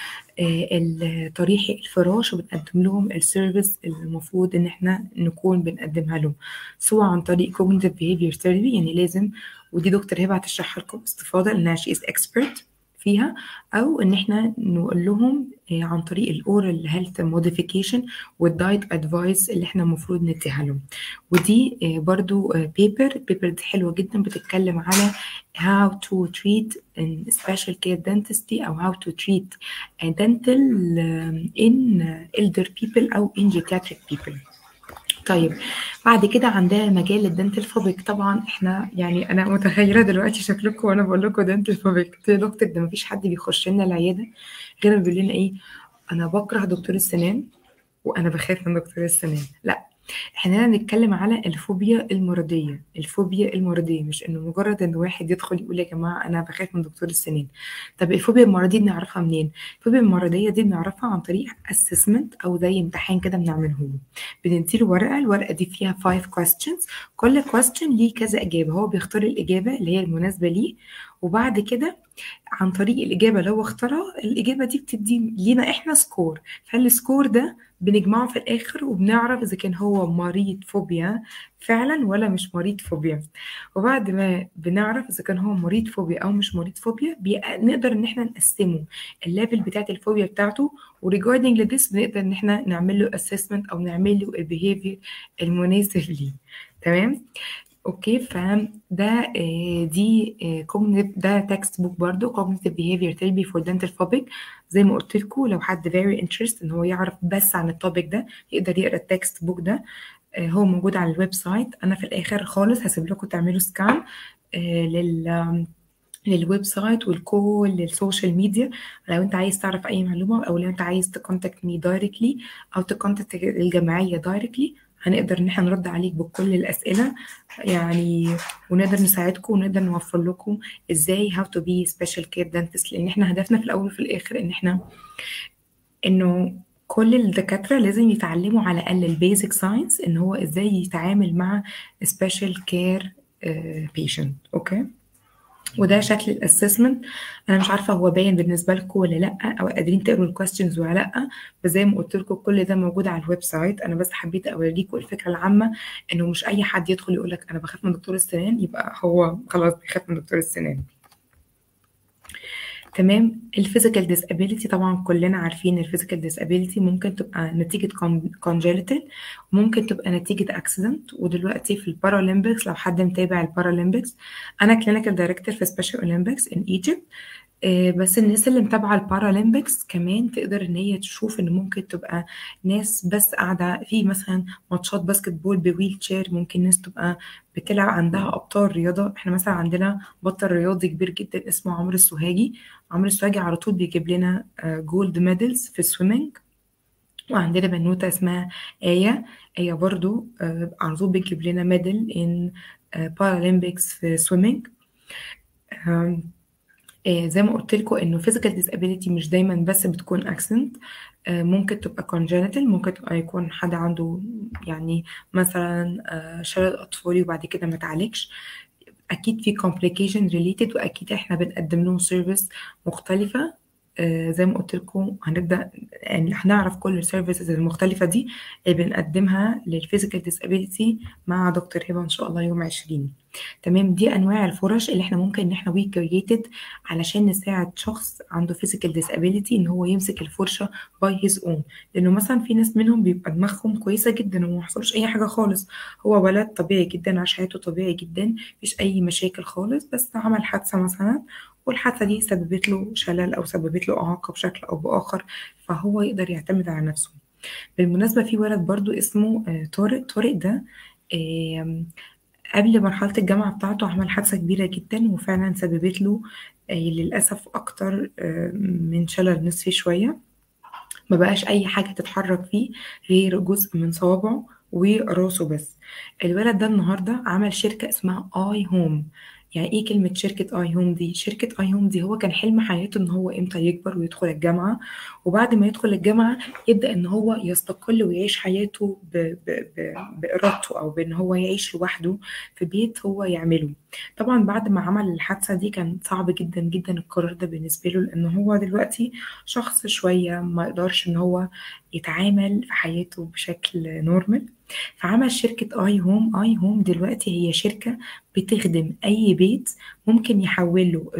طريحي الفراش، وبنقدم لهم السيرفيس اللي المفروض ان احنا نكون بنقدمها لهم، سواء عن طريق cognitive behavior therapy يعني لازم، ودي دكتور هبه هتشرحها لكم باستفاضه لانها she is expert فيها، او ان احنا نقول لهم عن طريق الاورال هيلث موديفيكيشن والدايت ادفايس اللي احنا المفروض نديها لهم. ودي برضو بيبر دي حلوه جدا، بتتكلم على how to treat in special care dentistry او how to treat dental in elder people او in geriatric people. طيب بعد كده عندنا مجال الدنتال فوبيك. طبعا احنا يعني انا متخيله دلوقتي شكلكم وانا بقول لكم دنتال فوبيك، يا دكتور ده مفيش حد بيخش لنا العياده غير ما بيقول لنا ايه، انا بكره دكتور السنان وانا بخاف من دكتور السنان. لا، احنا هنا نتكلم على الفوبيا المرضيه. الفوبيا المرضيه مش انه مجرد ان واحد يدخل يقول يا جماعه انا بخاف من دكتور السنان. طب الفوبيا المرضيه بنعرفها منين؟ الفوبيا المرضيه دي بنعرفها عن طريق اسسمنت او زي امتحان كده بنعمله له. بنديله ورقه، الورقه دي فيها 5 questions، كل question ليه كذا اجابه، هو بيختار الاجابه اللي هي المناسبه ليه، وبعد كده عن طريق الإجابة اللي هو اختارها الإجابة دي بتدي لينا إحنا سكور. فالسكور ده بنجمعه في الآخر وبنعرف إذا كان هو مريض فوبيا فعلا ولا مش مريض فوبيا. وبعد ما بنعرف إذا كان هو مريض فوبيا أو مش مريض فوبيا نقدر إن إحنا نقسمه الليفل بتاعت الفوبيا بتاعته، وريجاردنج لديس بنقدر إن إحنا نعمل له assessment أو نعمل له البيهيفير المناسب ليه. تمام؟ اوكي، فده دي cognitive، ده تكست بوك برضو cognitive behavior therapy for dental phobic. زي ما قلت لكم لو حد very interested ان هو يعرف بس عن التوبيك ده يقدر يقرا التكست بوك ده. هو موجود على الويب سايت. انا في الاخر خالص هسيب لكم تعملوا سكان للويب سايت والكل السوشيال ميديا لو انت عايز تعرف اي معلومه، او لو انت عايز تكونتاكت مي دايركتلي او تكونتاكت الجمعيه دايركتلي، هنقدر ان احنا نرد عليك بكل الاسئله يعني، ونقدر نساعدكم ونقدر نوفر لكم ازاي how to be special care dentist. لان احنا هدفنا في الاول وفي الاخر ان احنا انه كل الدكاتره لازم يتعلموا على الاقل البيزك ساينس ان هو ازاي يتعامل مع special care patient. اوكي، وده شكل الاسسمنت. انا مش عارفه هو باين بالنسبه لكم ولا لا، او قادرين تقروا الكويستشنز ولا لا، بس زي ما قلت لكم كل ده موجود على الويب سايت. انا بس حبيت اوريكم الفكره العامه انه مش اي حد يدخل يقول لك انا بخاف من دكتور السنان يبقى هو خلاص بيخاف من دكتور السنان. تمام. الفيزيكال ديسابيليتي طبعا كلنا عارفين الفيزيكال ديسابيليتي ممكن تبقى نتيجه كونجينيتال، وممكن تبقى نتيجه اكسيدنت. ودلوقتي في البارالمبيكس لو حد متابع البارالمبيكس، انا كلينيكال دايركتور في سبيشال اولمبيكس ان ايجيبت. بس الناس اللي متابعه البارالمبيكس كمان تقدر ان هي تشوف ان ممكن تبقى ناس بس قاعده في مثلا ماتشات باسكت بول بويل تشير، ممكن ناس تبقى بتلعب عندها ابطال رياضه. احنا مثلا عندنا بطل رياضي كبير جدا اسمه عمرو السوهاجي. عمرو السوهاجي على طول بيجيب لنا جولد ميدالز في السويمنج. وعندنا بنوته اسمها آية برضو على طول بتجيب لنا ميدال ان بارالمبيكس في سويمنج. زي ما قلت لكم انه physical disability مش دايما بس بتكون accident. ممكن تبقى congenital، ممكن تبقى يكون حد عنده يعني مثلا شلل اطفالي وبعد كده ما تعالجش. اكيد في complication related، واكيد احنا بنقدم لهم سيرفيس مختلفه. زي ما قلت لكم هنبدا يعني هنعرف كل السيرفيسز المختلفه دي اللي بنقدمها للفيزيكال ديسابيليتي مع دكتور هبه ان شاء الله يوم 20. تمام، دي انواع الفرص اللي احنا ممكن ان احنا وي كرييتد علشان نساعد شخص عنده فيزيكال ديسابيليتي ان هو يمسك الفرشه باي هيز اون. لانه مثلا في ناس منهم بيبقى دماغهم كويسه جدا وما حصلش اي حاجه خالص، هو ولد طبيعي جدا، عاش حياته طبيعي جدا، مفيش اي مشاكل خالص، بس عمل حادثه مثلا والحادثه دي سببت له شلل او سببت له اعاقه بشكل او باخر، فهو يقدر يعتمد على نفسه. بالمناسبه في ولد برضو اسمه طارق. طارق ده آم، قبل مرحله الجامعه بتاعته عمل حادثه كبيره جدا وفعلا سببت له للاسف اكتر من شلل نصفي شويه. ما بقاش اي حاجه تتحرك فيه غير جزء من صوابعه وراسه بس. الولد ده النهارده عمل شركه اسمها اي هوم. يعني ايه كلمه شركه اي هوم دي؟ شركه اي هوم دي هو كان حلم حياته ان هو امتى يكبر ويدخل الجامعه، وبعد ما يدخل الجامعه يبدا ان هو يستقل ويعيش حياته بارادته، او بان هو يعيش لوحده في بيت هو يعمله. طبعا بعد ما عمل الحادثه دي كان صعب جدا جدا القرار ده بالنسبه له، لان هو دلوقتي شخص شوية ما يقدرش ان هو يتعامل في حياته بشكل نورمال. فعمل شركة اي هوم. اي هوم دلوقتي هي شركة بتخدم اي بيت ممكن يحوله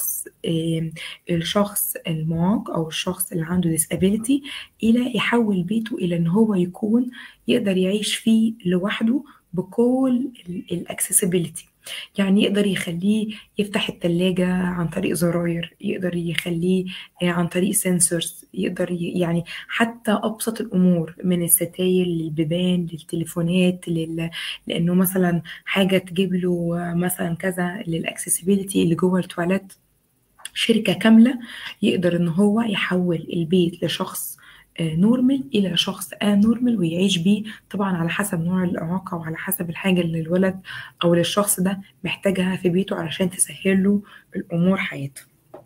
الشخص المعاق او الشخص اللي عنده disability، الى يحول بيته الى ان هو يكون يقدر يعيش فيه لوحده بكل الاكسسبيليتي. يعني يقدر يخليه يفتح التلاجة عن طريق زراير، يقدر يخليه عن طريق سنسورز، يقدر يعني حتى أبسط الأمور من الستاير للبيبان للتليفونات لأنه مثلا حاجة تجيب له مثلا كذا للأكسسبيليتي اللي جوه التواليت. شركة كاملة يقدر ان هو يحول البيت لشخص نورمال الى شخص نورمال ويعيش بيه، طبعا على حسب نوع الاعاقه وعلى حسب الحاجه اللي الولد او للشخص ده محتاجها في بيته علشان تسهل له الامور حياته.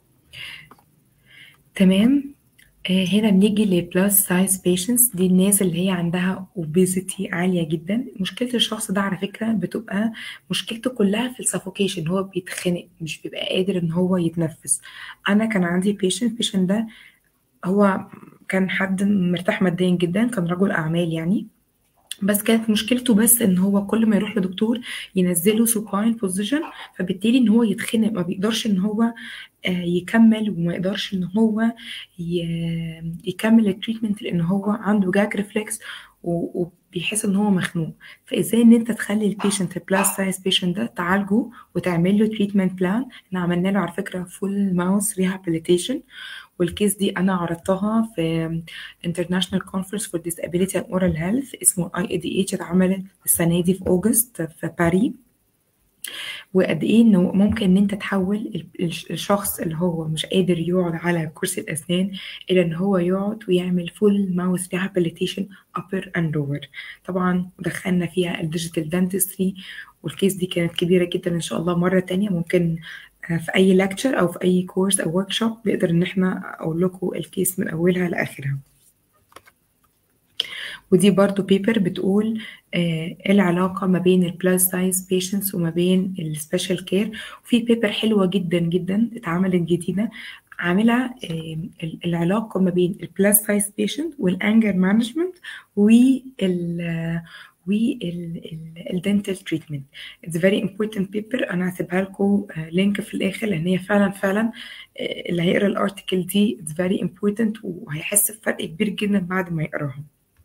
تمام. هنا بنيجي لبلس سايز بيشنتس، دي الناس اللي هي عندها اوبيزيتي عاليه جدا. مشكله الشخص ده على فكره بتبقى مشكلته كلها في السفوكيشن، هو بيتخنق مش بيبقى قادر ان هو يتنفس. انا كان عندي بيشنت ده هو كان حد مرتاح ماديا جدا، كان رجل اعمال يعني، بس كانت مشكلته بس ان هو كل ما يروح لدكتور ينزله سوباين بوزيشن، فبالتالي ان هو يتخنق، ما بيقدرش ان هو يكمل، وما يقدرش ان هو يكمل التريتمنت لان هو عنده جاك ريفلكس وبيحس ان هو مخنوق. فازاي ان انت تخلي البيشنت البلاس سايز بيشنت ده تعالجه وتعمل له تريتمنت بلان. احنا عملنا له على فكره فول ماوس ريهابيليتيشن، والكيس دي انا عرضتها في International Conference for Disability and Oral Health اسمه IADH، اتعملت السنه دي في اوجست في باريس. وقد ايه انه ممكن ان انت تحول الشخص اللي هو مش قادر يقعد على كرسي الاسنان الى ان هو يقعد ويعمل فول ماوس ريهابيليتيشن upper and lower. طبعا دخلنا فيها الديجيتال دنتستري، والكيس دي كانت كبيره جدا. ان شاء الله مره تانية ممكن في اي لكتشر او في اي كورس او ورك شوب نقدر ان احنا اقول لكم الكيس من اولها لاخرها. ودي برضو بيبر بتقول ايه العلاقة ما بين البلاس سايز بيشنتس وما بين السبيشال كير. وفي بيبر حلوة جدا جدا اتعملت جديدة عاملة العلاقة ما بين البلاس سايز بيشنت والانجر مانجمنت والدنتال تريتمنت. اتس فيري امبورتنت بيبر، انا هسيبها لكم لينك في الاخر، لان هي فعلا اللي هيقرا الارتكل دي اتس فيري امبورتنت وهيحس بفرق كبير جدا بعد ما يقراها.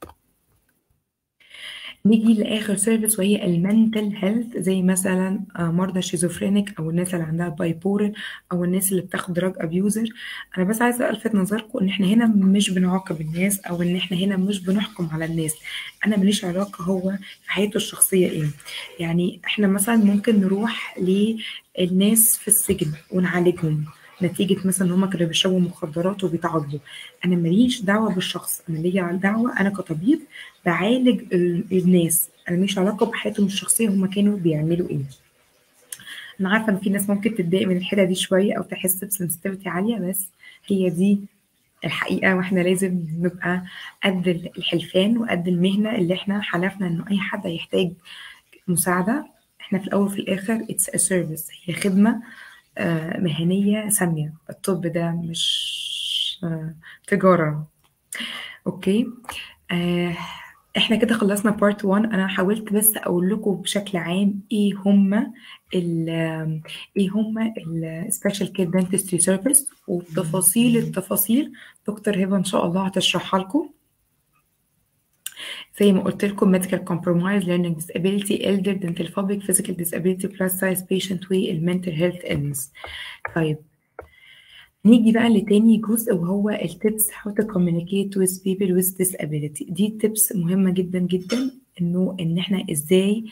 نيجي لاخر سيرفيس وهي المنتل هيلث، زي مثلا مرضى شيزوفرينيك او الناس اللي عندها بايبولر او الناس اللي بتاخد دراج ابيوزر. انا بس عايزه الفت نظركم ان احنا هنا مش بنعاقب الناس او ان احنا هنا مش بنحكم على الناس. انا ماليش علاقه هو في حياته الشخصيه ايه. يعني احنا مثلا ممكن نروح للناس في السجن ونعالجهم نتيجة مثلا ان هم كانوا بيشربوا مخدرات وبيتعاقبوا. انا ماليش دعوة بالشخص، انا ليا دعوة انا كطبيب بعالج الناس، انا ماليش علاقة بحياتهم الشخصية هم كانوا بيعملوا ايه. انا عارفه ان في ناس ممكن تتضايق من الحته دي شويه او تحس بسنسيتيفيتي عاليه، بس هي دي الحقيقه، واحنا لازم نبقى قد الحلفان وقد المهنه اللي احنا حلفنا انه اي حد هيحتاج مساعده. احنا في الاول وفي الاخر اتس ا سيرفيس، هي خدمه مهنيه ساميه. الطب ده مش تجاره. اوكي. آه احنا كده خلصنا بارت 1. انا حاولت بس اقول لكم بشكل عام ايه هما السبيشال كير دنتستري سيرفيس، وبتفاصيل التفاصيل دكتور هبه ان شاء الله هتشرحها لكم. زي ما قلت لكم medical compromise, learning disability, elder, dental phobic, physical disability, plus size patient والmental health illness. طيب نيجي بقى لتاني جزء وهو التبس how to communicate with people with disability. دي تبس مهمة جدا جدا، ان احنا ازاي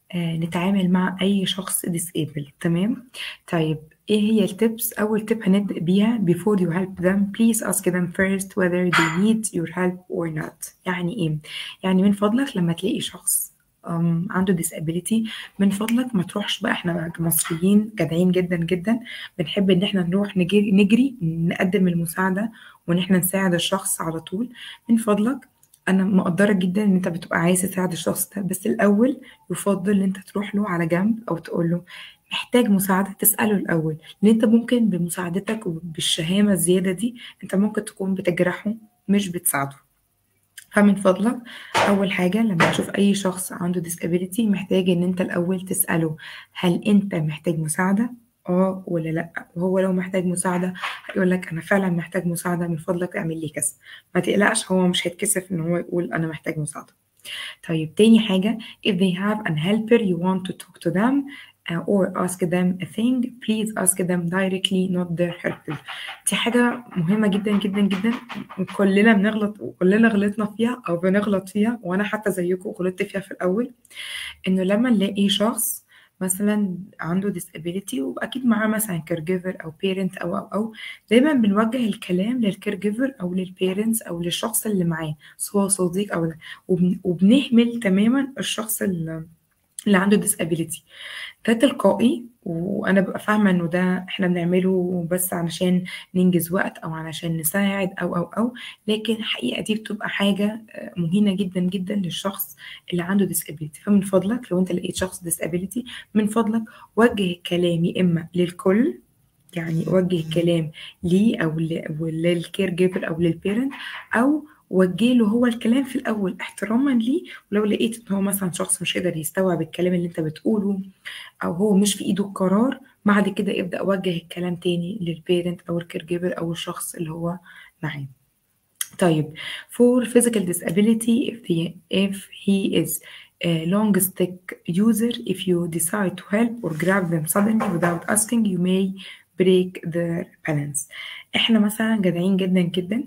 نتعامل مع اي شخص disabled. تمام. طيب ايه هي التبس؟ اول تip هنبدأ بيها before you help them please ask them first whether they need your help or not. يعني ايه؟ يعني من فضلك لما تلاقي شخص عنده disability، من فضلك ما تروحش بقى. احنا كمصريين جدعين جدا جدا، بنحب ان احنا نروح نجري نقدم المساعدة وان احنا نساعد الشخص على طول. من فضلك، انا مقدرة جدا ان انت بتبقى عايز تساعد الشخص ده، بس الاول يفضل ان انت تروح له على جنب او تقول له محتاج مساعدة، تسأله الأول، لأن أنت ممكن بمساعدتك وبالشهامة الزيادة دي أنت ممكن تكون بتجرحه مش بتساعده. فمن فضلك أول حاجة لما تشوف أي شخص عنده disability محتاج إن أنت الأول تسأله هل أنت محتاج مساعدة؟ اه ولا لا. وهو لو محتاج مساعدة هيقول لك أنا فعلا محتاج مساعدة، من فضلك اعمل لي كذا. ما تقلقش، هو مش هيتكسف إن هو يقول أنا محتاج مساعدة. طيب تاني حاجة if they have an helper you want to talk to them or ask them a thing please ask them directly not their helper. دي حاجة مهمة جدا جدا جدا، كلنا بنغلط وكلنا غلطنا فيها أو بنغلط فيها، وأنا حتى زيكم غلطت فيها في الأول. إنه لما نلاقي شخص مثلا عنده disability وأكيد معاه مثلا caregiver أو parent أو دايما بنوجه الكلام للcaregiver أو للparents أو للشخص اللي معاه سواء صديق أو لا، وبنهمل تماما الشخص اللي عنده disability. ده تلقائي، وانا ببقى فاهمه انه ده احنا بنعمله بس علشان ننجز وقت او علشان نساعد او لكن الحقيقه دي بتبقى حاجه مهينه جدا جدا للشخص اللي عنده disability. فمن فضلك لو انت لقيت شخص disability من فضلك وجه الكلام يا اما للكل، يعني وجه الكلام ليه او للكير جيفر او للبيرنت، او وجه له هو الكلام في الاول احتراما ليه. ولو لقيت ان هو مثلا شخص مش قادر يستوعب الكلام اللي انت بتقوله او هو مش في ايده القرار، بعد كده ابدأ وجه الكلام تاني للبيرنت او الكير جيفر او الشخص اللي هو معاه. طيب for physical disability if he is a long stick user if you decide to help or grab them suddenly without asking you may break their balance. احنا مثلا جدعين جدا جدا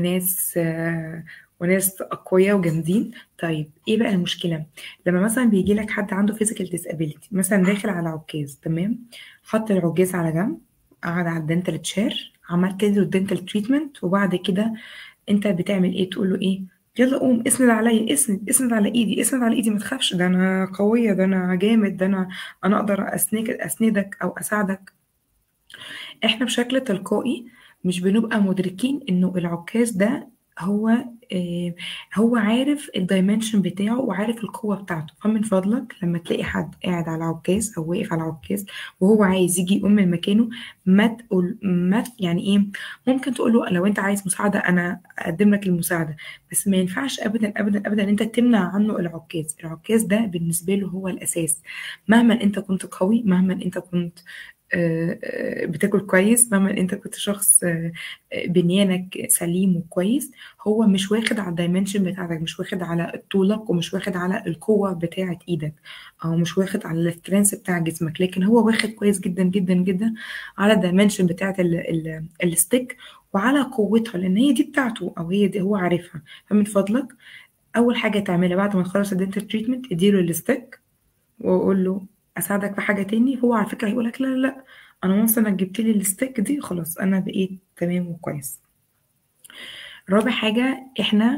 وناس أقوياء وجامدين. طيب ايه بقى المشكلة؟ لما مثلا بيجي لك حد عنده physical disability مثلا داخل على عكاز، تمام، حط العكاز على جنب، قعد على الدنتال تشير، عملت له الدنتال تريتمنت، وبعد كده انت بتعمل ايه؟ تقول له ايه؟ يلا قوم اسند عليا، اسند على ايدي، اسند على ايدي، ما تخافش، ده انا قويه، ده انا جامد، ده انا اقدر اسندك او اساعدك. احنا بشكل تلقائي مش بنبقى مدركين انه العكاز ده هو هو عارف الدايمنشن بتاعه وعارف القوة بتاعته. فمن فضلك لما تلاقي حد قاعد على عكاز او واقف على عكاز وهو عايز يجي يقوم من مكانه، ما تقول ما يعني ايه، ممكن تقول له لو انت عايز مساعدة انا اقدم لك المساعدة، بس ما ينفعش ابدا ابدا ابدا ان انت تمنع عنه العكاز. العكاز ده بالنسبة له هو الاساس، مهما انت كنت قوي، مهما انت كنت بتاكل كويس، مهما انت كنت شخص بنيانك سليم وكويس، هو مش واخد على الدايمنشن بتاعتك، مش واخد على طولك ومش واخد على القوة بتاعت ايدك او مش واخد على السترينث بتاع جسمك، لكن هو واخد كويس جدا جدا جدا على الدايمنشن بتاعت الستيك وعلى قوتها، لان هي دي بتاعته او هي دي هو عارفها. فمن فضلك اول حاجة تعملها بعد ما تخلص الدنتال تريتمنت اديله الستيك واقول له اساعدك في حاجه تاني. هو على فكره هيقول لك لا لا لا، انا وانس انك جبت لي الستيك دي خلاص انا بقيت تمام وكويس. رابع حاجه احنا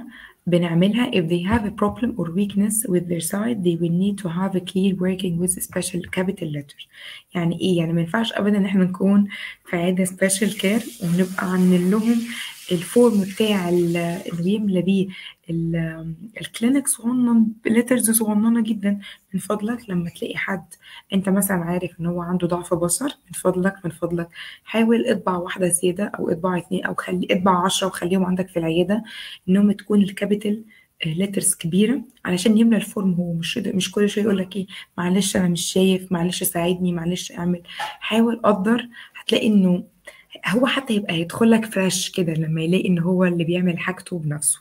بنعملها if they have a problem or weakness with their side they will need to have a key working with special capital letter. يعني ايه؟ يعني ما ينفعش ابدا ان احنا نكون في عيادة special care ونبقى عاملين لهم الفورم بتاع اللي بيملى بيه الكلينيك صغنن بليترز صغننه جدا. من فضلك لما تلاقي حد انت مثلا عارف ان هو عنده ضعف بصر، من فضلك حاول اطبع واحده زياده او اطبع اتنين او خلي اطبع 10 وخليهم عندك في العياده انهم تكون الكابيتال لترز كبيره علشان يملى الفورم. هو مش كل شويه يقول لك ايه معلش انا مش شايف، معلش ساعدني، معلش اعمل. حاول قدر، هتلاقي انه هو حتى يبقى يدخل لك فريش كده لما يلاقي ان هو اللي بيعمل حاجته بنفسه.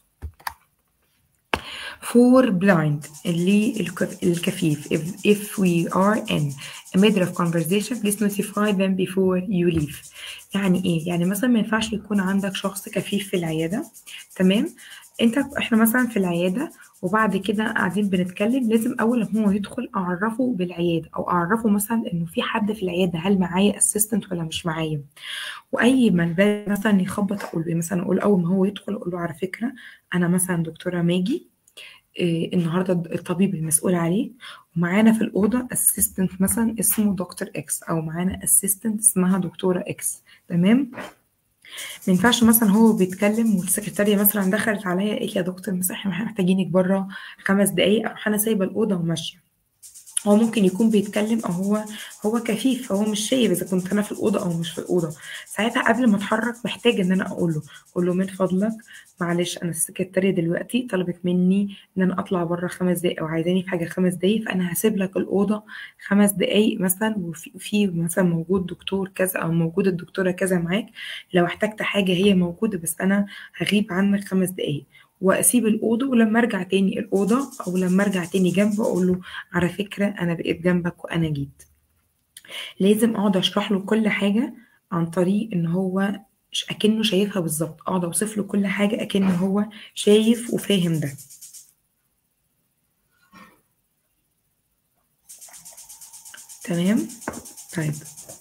For blind اللي الكفيف if we are in a middle of conversation please notify them before you leave. يعني ايه؟ يعني مثلا ما ينفعش يكون عندك شخص كفيف في العيادة، تمام؟ احنا مثلا في العيادة وبعد كده قاعدين بنتكلم، لازم اول ما هو يدخل اعرفه بالعيادة او اعرفه مثلا انه في حد في العيادة، هل معايا اسيستنت ولا مش معايا. واي ما الباب مثلا يخبط اقول له مثلا، اقول اول ما هو يدخل اقول له على فكرة انا مثلا دكتورة ماجي، النهارده الطبيب المسؤول عليه، ومعانا في الأوضة اسيستنت مثلا اسمه دكتور اكس، أو معانا اسيستنت اسمها دكتورة اكس، تمام؟ ما ينفعش مثلا هو بيتكلم والسكرتارية مثلا دخلت عليا قالت لي يا دكتور مثلا احنا محتاجينك بره 5 دقايق، أو أنا سايبة الأوضة وماشية. هو ممكن يكون بيتكلم او هو كفيف، فهو مش شايف اذا كنت انا في الاوضه او مش في الاوضه. ساعتها قبل ما اتحرك محتاج ان انا اقول له من فضلك معلش انا السكرتاريه دلوقتي طلبت مني ان انا اطلع بره 5 دقايق او عايزاني في حاجه 5 دقايق، فانا هسيب لك الاوضه 5 دقايق مثلا، وفي مثلا موجود دكتور كذا او موجود الدكتوره كذا معاك، لو احتجت حاجه هي موجوده، بس انا هغيب عنك 5 دقايق واسيب الاوضه، ولما ارجع تاني الاوضه او لما ارجع تاني جنبه اقول له على فكره انا بقيت جنبك وانا جيت. لازم اقعد اشرح له كل حاجه عن طريق ان هو اكنه شايفها بالظبط، اقعد اوصف له كل حاجه اكنه هو شايف وفاهم ده، تمام؟ طيب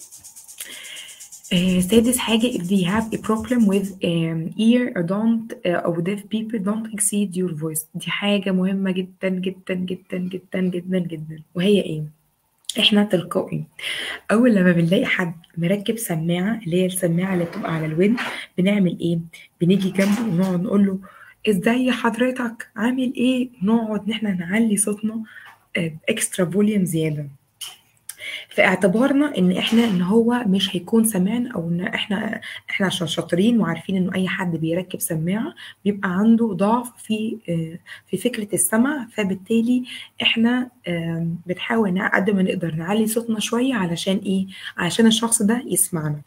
سادس حاجة if they have a problem with ear or don't أو deaf people don't exceed your voice. دي حاجة مهمة جدا جدا جدا جدا جدا جدا، وهي ايه؟ احنا تلقائي اول لما بنلاقي حد مركب سماعة اللي هي السماعة اللي بتبقى على الودن بنعمل ايه؟ بنيجي جنبه ونقعد نقول له ازاي حضرتك عامل ايه، نقعد ان احنا نعلي صوتنا باكسترا فوليوم زيادة، في اعتبارنا ان هو مش هيكون سامعنا، او ان احنا عشان شاطرين وعارفين انه اي حد بيركب سماعه بيبقى عنده ضعف في فكره السمع، فبالتالي احنا بنحاول قد ما نقدر نعلي صوتنا شويه علشان ايه؟ علشان الشخص ده يسمعنا.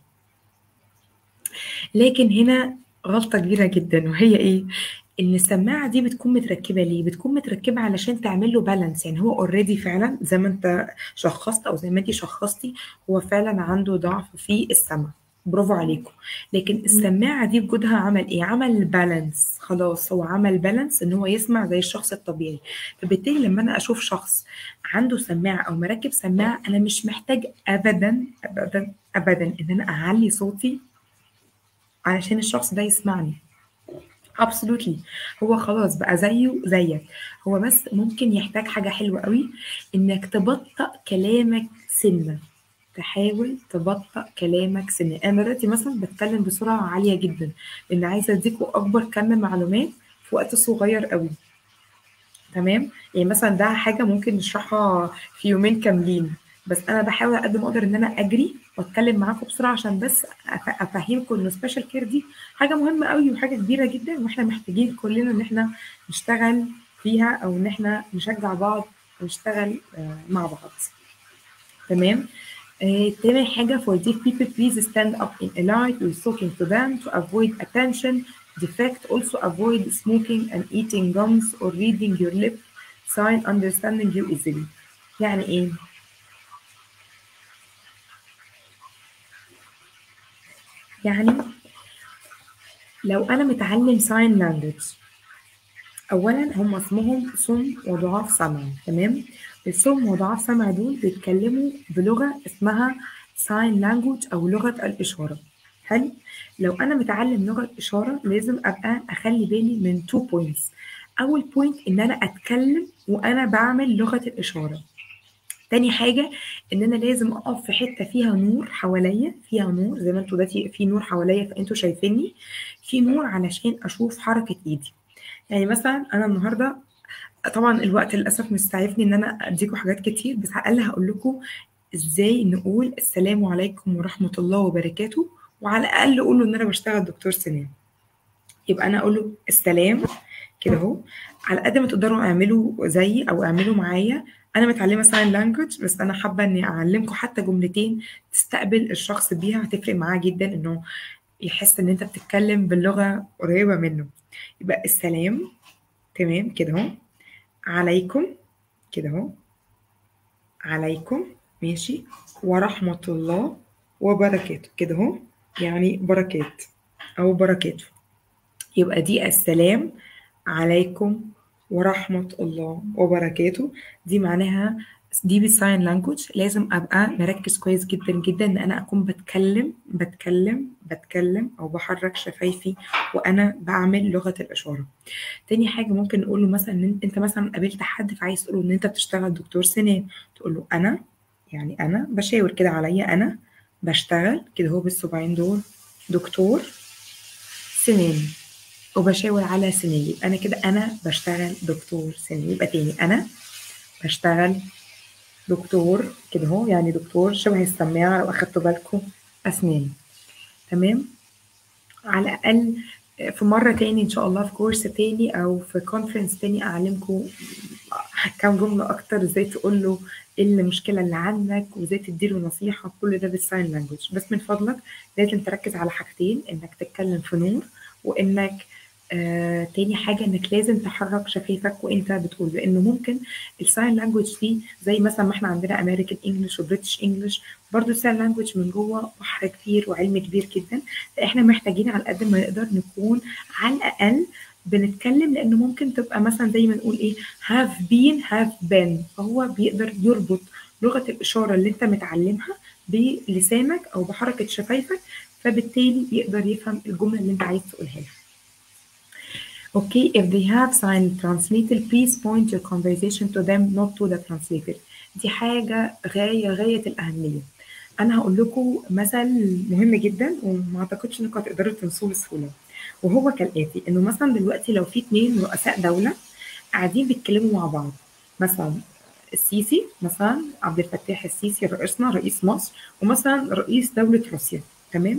لكن هنا غلطة كبيرة جدا، وهي ايه؟ ان السماعة دي بتكون متركبة ليه؟ بتكون متركبة علشان تعمل له بالانس، يعني هو اوريدي فعلا زي ما انت شخصت او زي ما انت شخصتي هو فعلا عنده ضعف في السمع، برافو عليكم. لكن السماعة دي بجودها عمل ايه؟ عمل بالانس، خلاص هو عمل بالانس ان هو يسمع زي الشخص الطبيعي. فبالتالي لما انا اشوف شخص عنده سماعة او مركب سماعة انا مش محتاج ابدا ابدا ابدا ان انا اعلي صوتي علشان الشخص ده يسمعني. absolutely هو خلاص بقى زيه زيك، هو بس ممكن يحتاج حاجة حلوة قوي، انك تبطأ كلامك سنة، تحاول تبطأ كلامك سنة. انا دلوقتي مثلا بتكلم بسرعة عالية جدا لان عايزة اديكوا اكبر كم معلومات في وقت صغير قوي، تمام؟ يعني مثلا ده حاجة ممكن نشرحها في يومين كاملين، بس انا بحاول قد ما اقدر ان انا اجري واتكلم معاكم بسرعه عشان بس افهمكم ان سبيشال كير دي حاجه مهمه قوي وحاجه كبيره جدا، واحنا محتاجين كلنا ان احنا نشتغل فيها او ان احنا نشجع بعض ونشتغل مع بعض، تمام؟ تاني حاجة for deaf people please stand up in a line you're talking to them to avoid attention defect. Also avoid smoking and eating gums or reading your lip sign understanding you easily. يعني ايه؟ يعني لو انا متعلم sign language، اولا هم اسمهم صم وضعاف سمع، تمام؟ الصم وضعاف سمع دول بيتكلموا بلغه اسمها sign language او لغه الاشاره، حلو؟ لو انا متعلم لغه اشاره لازم ابقى اخلي بالي من 2 points. اول بوينت ان انا اتكلم وانا بعمل لغه الاشاره. تاني حاجه ان انا لازم اقف في حته فيها نور حواليا، فيها نور زي ما انتوا دلوقتي في نور حواليا فانتوا شايفيني في نور علشان اشوف حركه ايدي. يعني مثلا انا النهارده طبعا الوقت للاسف مش ساعفني ان انا اديكم حاجات كتير، بس على الاقل هقول لكم ازاي نقول السلام عليكم ورحمه الله وبركاته، وعلى الاقل قولوا ان انا بشتغل دكتور سنان. يبقى انا اقول له السلام كده اهو. على قد ما تقدروا اعملوا زيي او اعملوا معايا. انا متعلمه ساين لانجوج، بس انا حابه اني اعلمكم حتى جملتين تستقبل الشخص بيها، هتفرق معاه جدا انه يحس ان انت بتتكلم باللغه قريبه منه. يبقى السلام تمام كده اهو، عليكم كده اهو، عليكم ماشي، ورحمه الله وبركاته كده اهو، يعني بركات او بركاته. يبقى دي السلام عليكم ورحمة الله وبركاته، دي معناها دي بالساين لانجوج. لازم ابقى مركز كويس جدا جدا ان انا اكون بتكلم او بحرك شفايفي وانا بعمل لغة الاشارة. تاني حاجة ممكن نقول له مثلا ان انت مثلا قابلت حد فعايز تقول له ان انت بتشتغل دكتور سنان، تقول له انا، يعني انا بشاور كده عليا، انا بشتغل كده هو بالصباعين دول دكتور سنان، وبشاور على سناني. يبقى انا كده انا بشتغل دكتور سنان. يبقى تاني انا بشتغل دكتور كده اهو، يعني دكتور شبه السماعه لو اخدتوا بالكم اسنان. تمام. على الاقل في مره تاني ان شاء الله في كورس تاني او في كونفرنس تاني اعلمكم كام جمله اكتر ازاي تقول له ايه المشكله اللي عندك وازاي تديله نصيحه، كل ده بالساين لانجوج. بس من فضلك لازم تركز على حاجتين، انك تتكلم في نور، وانك تاني حاجة انك لازم تحرك شفايفك وانت بتقول، لانه ممكن الساين لانجوج دي زي مثلا ما احنا عندنا امريكان انجلش وبريتش انجلش، برضو الساين لانجوج من جوه بحر كبير وعلم كبير جدا. فاحنا محتاجين على قد ما نقدر نكون على الاقل بنتكلم، لانه ممكن تبقى مثلا زي ما نقول ايه have been have been، فهو بيقدر يربط لغة الاشارة اللي انت متعلمها بلسانك او بحركة شفايفك، فبالتالي يقدر يفهم الجملة اللي انت عايز تقولها له. Okay, if they have sign translator, please point your conversation to them, not to the translator. دي حاجة غاية الأهمية. أنا هقول لكم مثل مهم جدا وما أعتقدش إنكم هتقدروا تنسوه بسهولة، وهو كالآتي: إنه مثلا دلوقتي لو في 2 رؤساء دولة قاعدين بيتكلموا مع بعض، مثلا السيسي، مثلا عبد الفتاح السيسي رئيسنا رئيس مصر، ومثلا رئيس دولة روسيا، تمام؟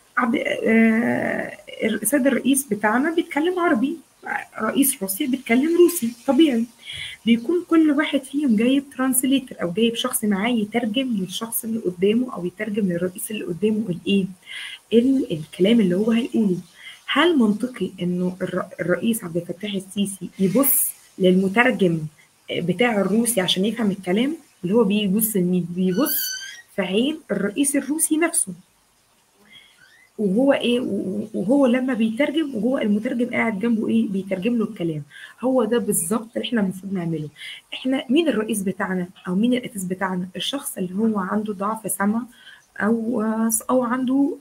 السيد الرئيس بتاعنا بيتكلم عربي، رئيس روسيا بيتكلم روسي طبيعي. بيكون كل واحد فيهم جايب ترانسليتر او جايب شخص معاه يترجم للشخص اللي قدامه او يترجم للرئيس اللي قدامه الايه الكلام اللي هو هيقوله. هل منطقي انه الرئيس عبد الفتاح السيسي يبص للمترجم بتاع الروسي عشان يفهم الكلام؟ اللي هو بيبص لمين؟ بيبص في عين الرئيس الروسي نفسه، وهو ايه وهو لما بيترجم وهو المترجم قاعد جنبه ايه بيترجم له الكلام. هو ده بالظبط اللي احنا المفروض نعمله. احنا مين الرئيس بتاعنا او مين الاساس بتاعنا؟ الشخص اللي هو عنده ضعف سمع او عنده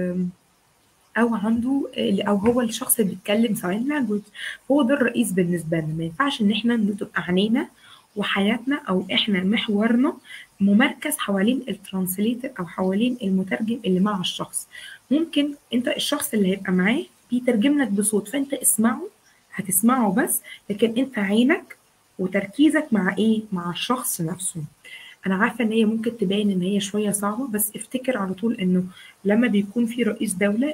او هو الشخص اللي بيتكلم ساين لانجوج، هو ده الرئيس بالنسبه لنا. ما ينفعش ان احنا تبقى عينينا وحياتنا او احنا محورنا ممركز حوالين الترانسليتر او حوالين المترجم اللي مع الشخص. ممكن انت الشخص اللي هيبقى معاه بيترجم لك بصوت فانت اسمعه، هتسمعه بس، لكن انت عينك وتركيزك مع ايه؟ مع الشخص نفسه. انا عارفه ان هي ممكن تبان ان هي شويه صعبه، بس افتكر على طول انه لما بيكون في رئيس دوله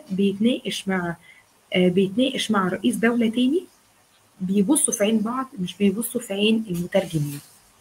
بيتناقش مع رئيس دوله تاني، بيبصوا في عين بعض مش بيبصوا في عين المترجمين.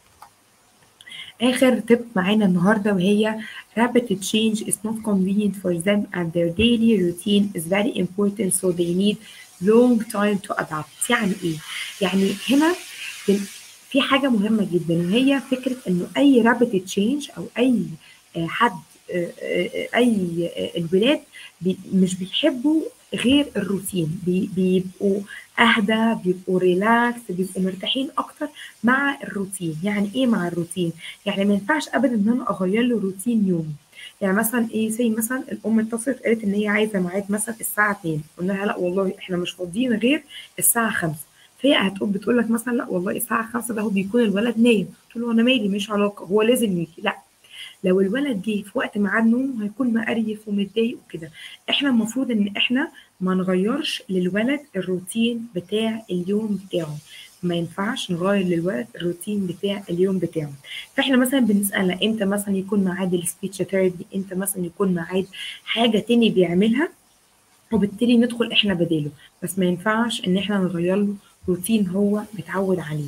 آخر tip معانا النهارده وهي rapid change is not convenient for them and their daily routine is very important so they need long time to adapt. يعني إيه؟ يعني هنا في حاجة مهمة جدا، وهي فكرة إنه أي rapid change أو أي حد أي الولاد مش بيحبوا غير الروتين، بيبقوا أهدى، بيبقوا ريلاكس، بيبقوا مرتاحين أكتر مع الروتين. يعني إيه مع الروتين؟ يعني ما ينفعش أبدا إن أنا أغير له روتين يومي. يعني مثلا إيه زي مثلا الأم اتصلت قالت إن هي عايزة ميعاد مثلا الساعة 2، قلنا لها لا والله إحنا مش فاضيين غير الساعة 5، فهي هتقول بتقول لك مثلا لا والله الساعه 5 ده هو بيكون الولد نايم، قلت له انا مالي، مش علاقه، هو لازم يجي. لا، لو الولد جه في وقت ميعاد نوم هيكون مقريف ومتضايق وكده. احنا المفروض ان احنا ما نغيرش للولد الروتين بتاع اليوم بتاعه، ما ينفعش نغير للولد الروتين بتاع اليوم بتاعه. فاحنا مثلا بنسالها امتى مثلا يكون ميعاد السبيتش ثيرابي، امتى مثلا يكون ميعاد حاجه تاني بيعملها، وبالتالي ندخل احنا بداله. بس ما ينفعش ان احنا نغير له روتين هو متعود عليه.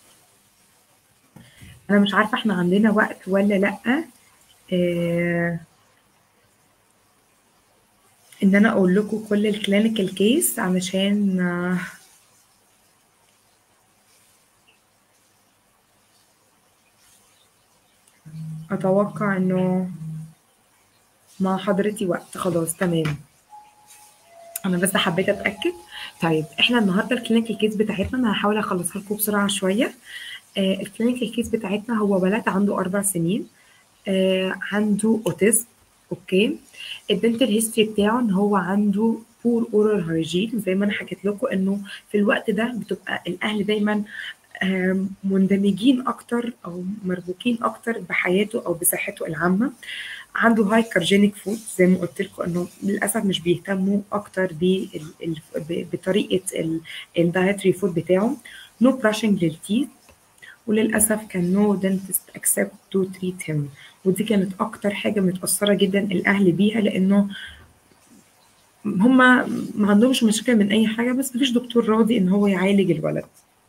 انا مش عارفه احنا عندنا وقت ولا لا، آه ان انا اقول لكم كل الكلينيكال كيس علشان اتوقع انه مع حضرتي وقت. خلاص تمام، انا بس حبيت اتاكد. طيب احنا النهارده الكلينيكال كيس بتاعتنا انا هحاول اخلصها لكم بسرعه شويه. الكلينيكال كيس بتاعتنا هو ولد عنده 4 سنين، عنده اوتيزم. اوكي. الدنتال هيستوري بتاعه ان هو عنده بور اورال هايجين، زي ما انا حكيت لكم انه في الوقت ده بتبقى الاهل دايما مندمجين اكتر او مربوطين اكتر بحياته او بصحته العامه. عنده هاي كارجينيك فود، زي ما قلت لكم انه للاسف مش بيهتموا اكتر بطريقه الدايتري فود بتاعه. نو براشنج للتيث، وللأسف كان no dentist accept to treat him. ودي كانت أكتر حاجة متأثرة جدا الأهل بيها، لأنه هما ما عندهمش مشاكل من أي حاجة، بس مفيش دكتور راضي إن هو يعالج الولد.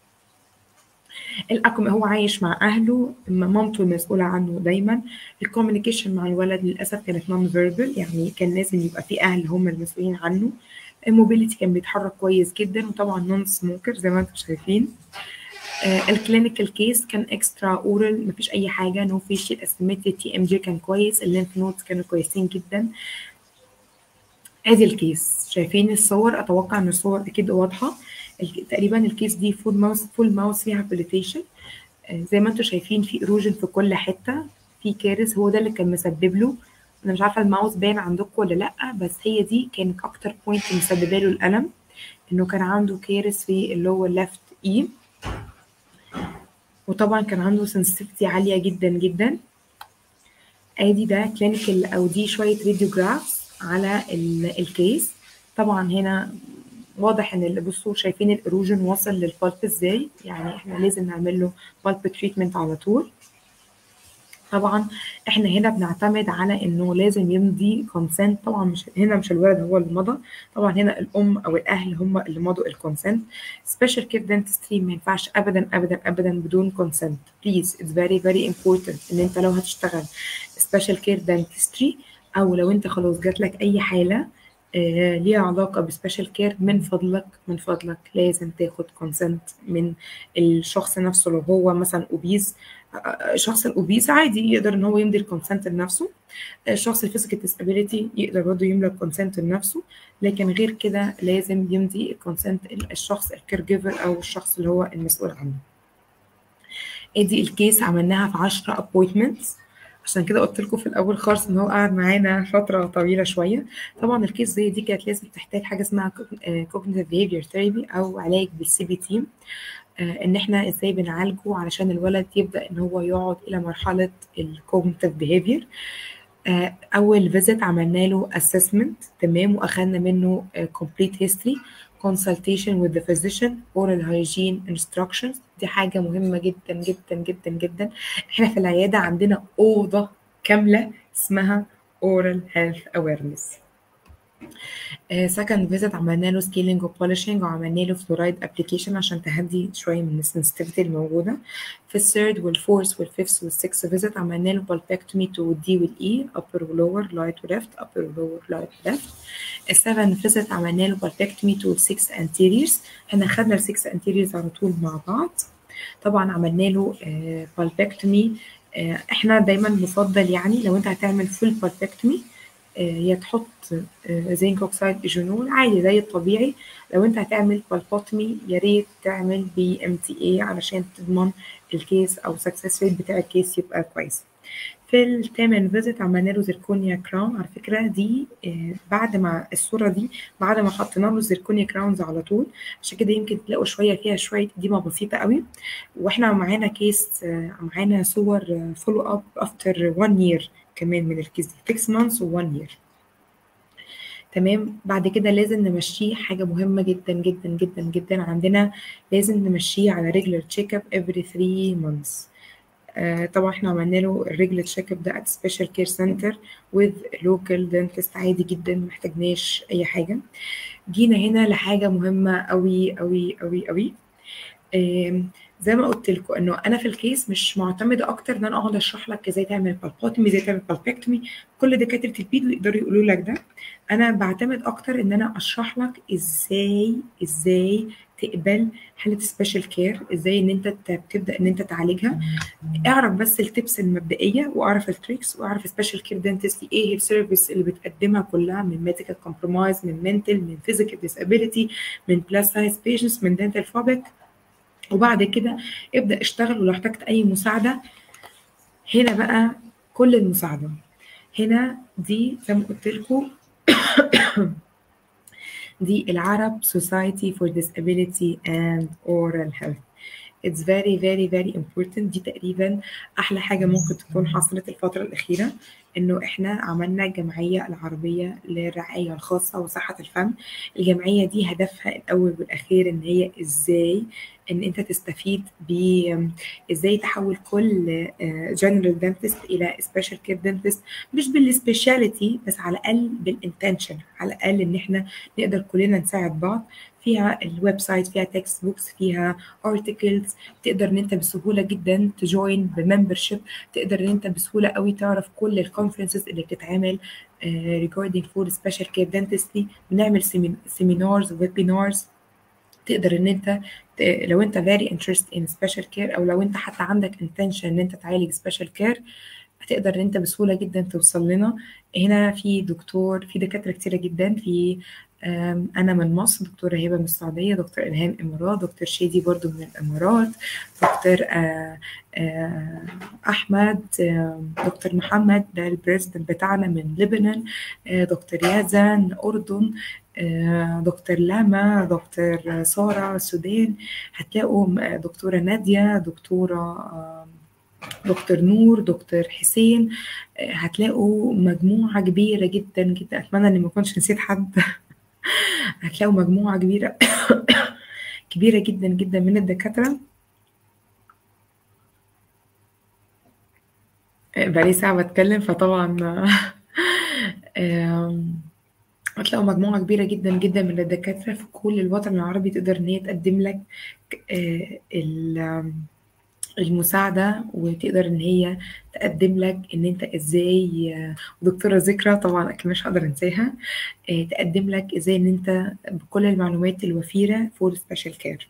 الأكم هو عايش مع أهله، مامته المسؤولة عنه دايما. الكوميونيكيشن مع الولد للأسف كانت نون فيربال، يعني كان لازم يبقى في أهل هم المسؤولين عنه. الموبيليتي كان بيتحرك كويس جدا، وطبعا نون سموكر زي ما انتم شايفين. الكلينيكال كيس كان اكسترا اورال، مفيش اي حاجه، نو فيشيال استيميتد، تي ام جي كان كويس، الليمف نودز كانوا كويسين جدا. ادي الكيس، شايفين الصور؟ اتوقع ان الصور اكيد واضحه. تقريبا الكيس دي فول ماوس ريهابيليتيشن. زي ما انتم شايفين في ايروجن في كل حته، في كارث هو ده اللي كان مسبب له. انا مش عارفه الماوس باين عندكم ولا لا، بس هي دي كانت اكتر بوينت مسببه له الالم، انه كان عنده كارث في اللي هو الليفت اي، وطبعا كان عنده سنسيتيفيتي عاليه جدا جدا. ادي ده كلينيكال، او دي شويه راديوجرافز على الكيس. طبعا هنا واضح ان اللي بصوا شايفين الايروجن وصل للبالب ازاي، يعني احنا لازم نعمل له بالب تريتمنت على طول. طبعا احنا هنا بنعتمد على انه لازم يمضي كونسنت، طبعا مش الولد هو اللي مضى، طبعا هنا الام او الاهل هم اللي مضوا الكونسنت. سبيشال كير دنتستري ما ينفعش ابدا ابدا ابدا بدون كونسنت، بليز اتس فيري فيري امبورتنت ان انت لو هتشتغل سبيشال كير دنتستري، او لو انت خلاص جات لك اي حاله ليها علاقه بسبيشال كير، من فضلك من فضلك لازم تاخد كونسنت من الشخص نفسه. لو هو مثلا اوبيز، الشخص الاوبيز عادي يقدر ان هو يمضي الكونسنت لنفسه، الشخص الفيزيكال ديسابيليتي يقدر برضه يملى الكونسنت لنفسه، لكن غير كده لازم يمضي الكونسنت الشخص الكير جيفر او الشخص اللي هو المسؤول عنه. ادي الكيس عملناها في 10 ابوينتمنتس، عشان كده قلت لكم في الاول خالص ان هو قعد معانا فتره طويله شويه. طبعا الكيس زي دي كانت لازم تحتاج حاجه اسمها cognitive behavior therapy او علاج بالسي بي تي، ان احنا ازاي بنعالجه علشان الولد يبدا ان هو يقعد الى مرحله الكوجنيتيف بيهيفير. اول فيزيت عملنا له اسسمنت، تمام، واخدنا منه complete history, consultation with the physician, oral hygiene instructions. دي حاجه مهمه جدا جدا جدا جدا. احنا في العياده عندنا اوضه كامله اسمها oral health awareness. سكند فيزيت عملنا له سكيلينج وبولشنج، وعملنا له فلورايد ابلكيشن عشان تهدي شويه من السنسيتيفيتي الموجوده. في الثيرد والفورث والفيفث والسكس فيزيت عملنا له بالبكتومي تو الدي والاي، ابر ولور لايت وليفت، ابر ولور لايت وليفت. السفن فيزيت عملنا له بالبكتومي تو السكس انتيريرز، احنا خدنا السكس انتيريرز على طول مع بعض. طبعا عملنا له بالبكتومي. احنا دايما بنفضل يعني لو انت هتعمل فول بالبكتومي يا تحط زنك اوكسيد ايجينول عادي زي الطبيعي. لو انت هتعمل بالبوتمي يا ريت تعمل بي ام تي اي علشان تضمن الكيس او سكسس ريت بتاع الكيس يبقى كويس. في الثامن فيزيت عملنا له زركونيا كراون. على فكره دي بعد ما الصوره دي بعد ما حطينا له زركونيا كراونز على طول، عشان كده يمكن تلاقوا شويه فيها شويه اديمه بسيطه قوي. واحنا معانا كيس، معانا صور فولو اب افتر 1 يير كمان من الكيس دي، 6 months و 1 year. تمام. بعد كده لازم نمشيه حاجه مهمه جدا جدا جدا جدا عندنا، لازم نمشيه على ريجولار تشيك اب every 3 months. طبعا احنا عملنا له الريجولار تشيك اب ده at special care center with local dentist عادي جدا، محتاجناش اي حاجه. جينا هنا لحاجه مهمه قوي قوي قوي قوي. زي ما قلت لكم انه انا في الكيس مش معتمده اكتر ان انا اقعد اشرح لك ازاي تعمل بالبوتومي، ازاي تعمل بالبكتومي، كل دكاتره البيدو يقدروا يقولوا لك ده. انا بعتمد اكتر ان انا اشرح لك ازاي تقبل حاله سبيشال كير، ازاي ان انت تبدا ان انت تعالجها. اعرف بس التبس المبدئيه، واعرف التريكس، واعرف سبيشال كير دنتستي ايه السيرفيس اللي بتقدمها كلها، من ميديكال كومبرومايز، من منتل، من فيزيكال ديسابيليتي، من بلس سايز بيشنتس، من دنتال فوبيك. وبعد كده ابدا اشتغل، ولو احتجت اي مساعده هنا بقى كل المساعده. هنا دي زي ما قلت لكم دي العرب Society for Disability and Oral Health. It's very very very important. دي تقريبا احلى حاجه ممكن تكون حصلت الفتره الاخيره، انه احنا عملنا الجمعيه العربيه للرعايه الخاصه وصحه الفم. الجمعيه دي هدفها الاول والاخير ان هي ازاي ان انت تستفيد ازاي تحول كل جنرال دنتست الى سبيشال كير دنتست، مش بالسبيشاليتي بس، على الاقل بالانتنشن، على الاقل ان احنا نقدر كلنا نساعد بعض. فيها الويب سايت، فيها تكست بوكس، فيها ارتكلز، تقدر ان انت بسهوله جدا تجوين بممبرشيب، تقدر ان انت بسهوله قوي تعرف كل الكونفرنسز اللي بتتعمل regarding for special care dentistry. بنعمل سيمينارز ويبينارز، تقدر ان انت لو انت very interested in special care، او لو انت حتى عندك intention ان انت تعالج special care، هتقدر ان انت بسهوله جدا توصل لنا. هنا في دكاتره كتيره جدا. في انا من مصر، دكتوره هبه من السعوديه، دكتور الهام امارات، دكتور شادي برضو من الامارات، دكتور احمد، دكتور محمد ده البريزيدنت بتاعنا من لبنان، دكتور يازن اردن، دكتور لاما، دكتور ساره السودان. هتلاقوا دكتوره ناديه، دكتور نور، دكتور حسين. هتلاقوا مجموعة كبيرة جدا جدا، أتمنى إني ما أكونش نسيت حد. هتلاقوا مجموعة كبيرة كبيرة جدا جدا من الدكاترة. بقالي ساعة بتكلم فطبعا هتلاقوا مجموعة كبيرة جدا جدا من الدكاترة في كل الوطن العربي تقدر إن هي تقدم لك المساعدة، وتقدر ان هي تقدم لك ان انت ازاي، ودكتورة ذكرى طبعا اكيد مش هقدر انساها، تقدم لك ازاي ان انت بكل المعلومات الوفيرة فور سبيشال كير.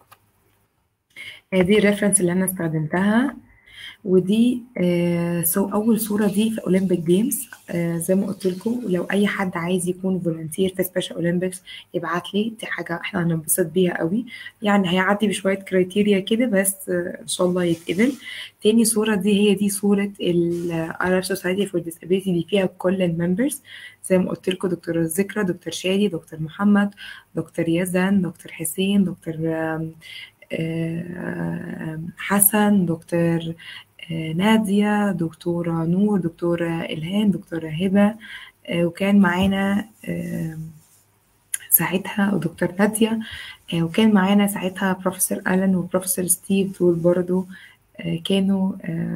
دي الريفرنس اللي انا استخدمتها. ودي اول صوره دي في اولمبيك جيمز. زي ما قلت لكم لو اي حد عايز يكون فولنتير في سبيشال اولمبيكس يبعت لي، دي حاجه احنا هننبسط بيها قوي. يعني هيعدي بشويه كرايتيريا كده بس ان شاء الله يتقبل. تاني صوره دي هي دي صوره العرب سوسايتي فور ديسابيلتي، دي فيها كل الممبرز زي ما قلت لكم، دكتور ذكرى، دكتور شادي، دكتور محمد، دكتور يزن، دكتور حسين، دكتور حسن، دكتور نادية، دكتورة نور، دكتورة إلهام، دكتورة هبة، وكان معانا ساعتها ودكتور نادية، وكان معانا ساعتها بروفيسور ألان وبروفيسور ستيف، دول برضو كانوا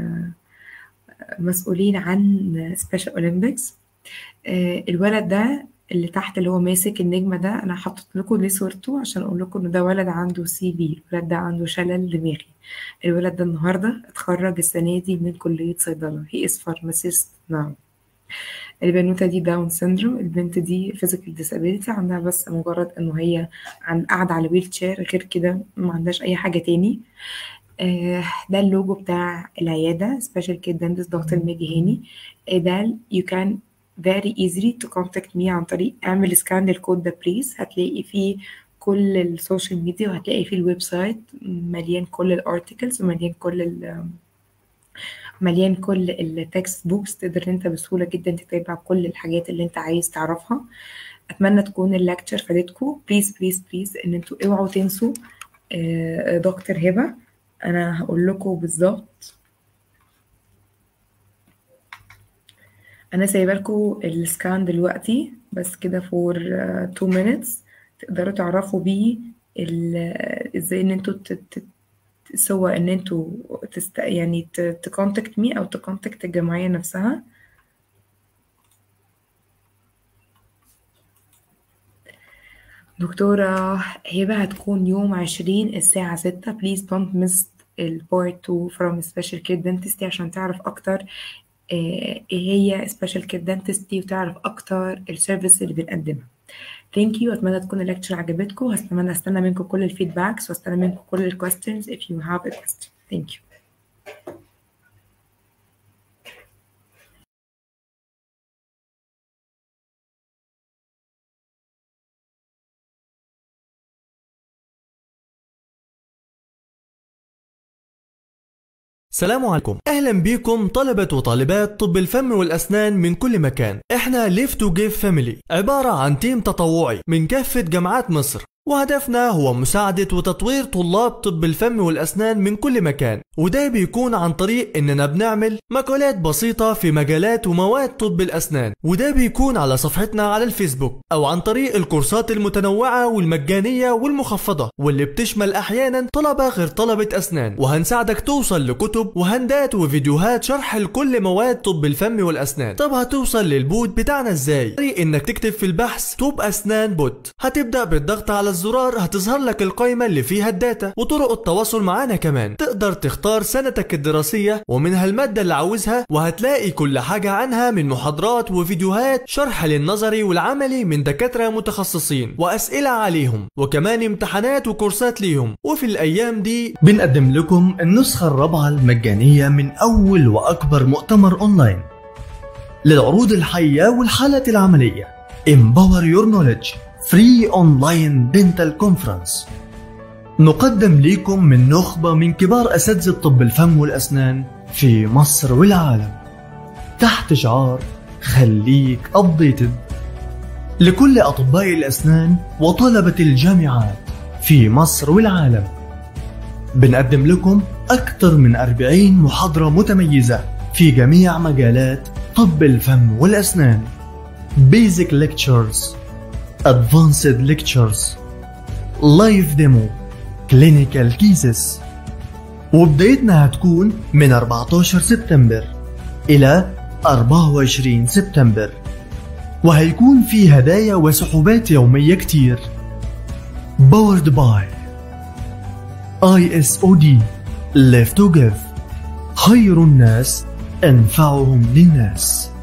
مسؤولين عن سبيشال أولمبيكس. الولد ده اللي تحت اللي هو ماسك النجمة ده، أنا حطيت لكم ليه صورته عشان أقول لكم إن ده ولد عنده CB، الولد ده عنده شلل دماغي. الولد ده النهاردة اتخرج السنة دي من كلية صيدلة، he is pharmacist now. البنوتة دي داون سيندروم، البنت دي physical disability، عندها بس مجرد إنه هي قاعدة على ويل تشير، غير كده ما عندهاش أي حاجة تاني. ده اللوجو بتاع العيادة سبيشال كير دنتست دكتور ماجي هاني. ده you can very easily to contact me عن طريق اعمل سكان للكود ده بليز، هتلاقي فيه كل السوشيال ميديا، وهتلاقي فيه الويب سايت مليان كل الارتكلز ومليان كل مليان كل التكست بوكس، تقدر انت بسهولة جدا تتابع كل الحاجات اللي انت عايز تعرفها. اتمنى تكون الليكتشر فادتكم. بليز بليز بليز ان انتوا اوعوا تنسوا دكتور هبة. انا هقول لكم بالظبط، انا سايبه لكم السكان دلوقتي بس كده فور 2 minutes، تقدروا تعرفوا بيه ازاي ان انتوا سواء ان انتوا يعني تكونتاكت مي او تكونتاكت الجمعيه نفسها. دكتورة هبة هتكون يوم 20 الساعة 6. please don't miss البارت 2 from special care dentistry عشان تعرف أكتر إيه هي special care dentistry وتعرف أكتر السيرفيس اللي بنقدمها. thank you. أتمنى تكون الليكتشر عجبتكم. هستنى منكم كل الفيدباكس واستنى منكم كل الكويستشنز if you have a question. thank you. السلام عليكم، اهلا بيكم طلبة وطالبات طب الفم والاسنان من كل مكان. احنا ليف تو جيف فاميلي، عبارة عن تيم تطوعي من كافة جامعات مصر، وهدفنا هو مساعدة وتطوير طلاب طب الفم والاسنان من كل مكان، وده بيكون عن طريق اننا بنعمل مقالات بسيطة في مجالات ومواد طب الاسنان، وده بيكون على صفحتنا على الفيسبوك او عن طريق الكورسات المتنوعة والمجانية والمخفضة واللي بتشمل احيانا طلبة غير طلبة اسنان، وهنساعدك توصل لكتب وهندات وفيديوهات شرح لكل مواد طب الفم والاسنان. طب هتوصل للبوت بتاعنا ازاي؟ طريق انك تكتب في البحث طب اسنان بوت، هتبدأ بالضغط على الزرار هتظهر لك القائمة اللي فيها الداتا وطرق التواصل معانا. كمان تقدر تختار سنتك الدراسية ومنها المادة اللي عاوزها، وهتلاقي كل حاجة عنها من محاضرات وفيديوهات شرح للنظري والعملي من دكاترة متخصصين وأسئلة عليهم، وكمان امتحانات وكورسات ليهم. وفي الأيام دي بنقدم لكم النسخة الرابعة المجانية من أول وأكبر مؤتمر أونلاين للعروض الحية والحالة العملية Empower Your Knowledge Free Online Dental Conference. نقدم لكم من نخبة من كبار أساتذة طب الفم والأسنان في مصر والعالم تحت شعار خليك أبديتد. لكل أطباء الأسنان وطلبة الجامعات في مصر والعالم بنقدم لكم أكثر من 40 محاضرة متميزة في جميع مجالات طب الفم والأسنان. Basic Lectures, Advanced Lectures, Live Demo, Clinical Cases. وبدايتنا هتكون من 14 سبتمبر إلى 24 سبتمبر، وهيكون في هدايا وسحوبات يومية كتير. Powered by HANY Live to Give، خير الناس أنفعهم للناس.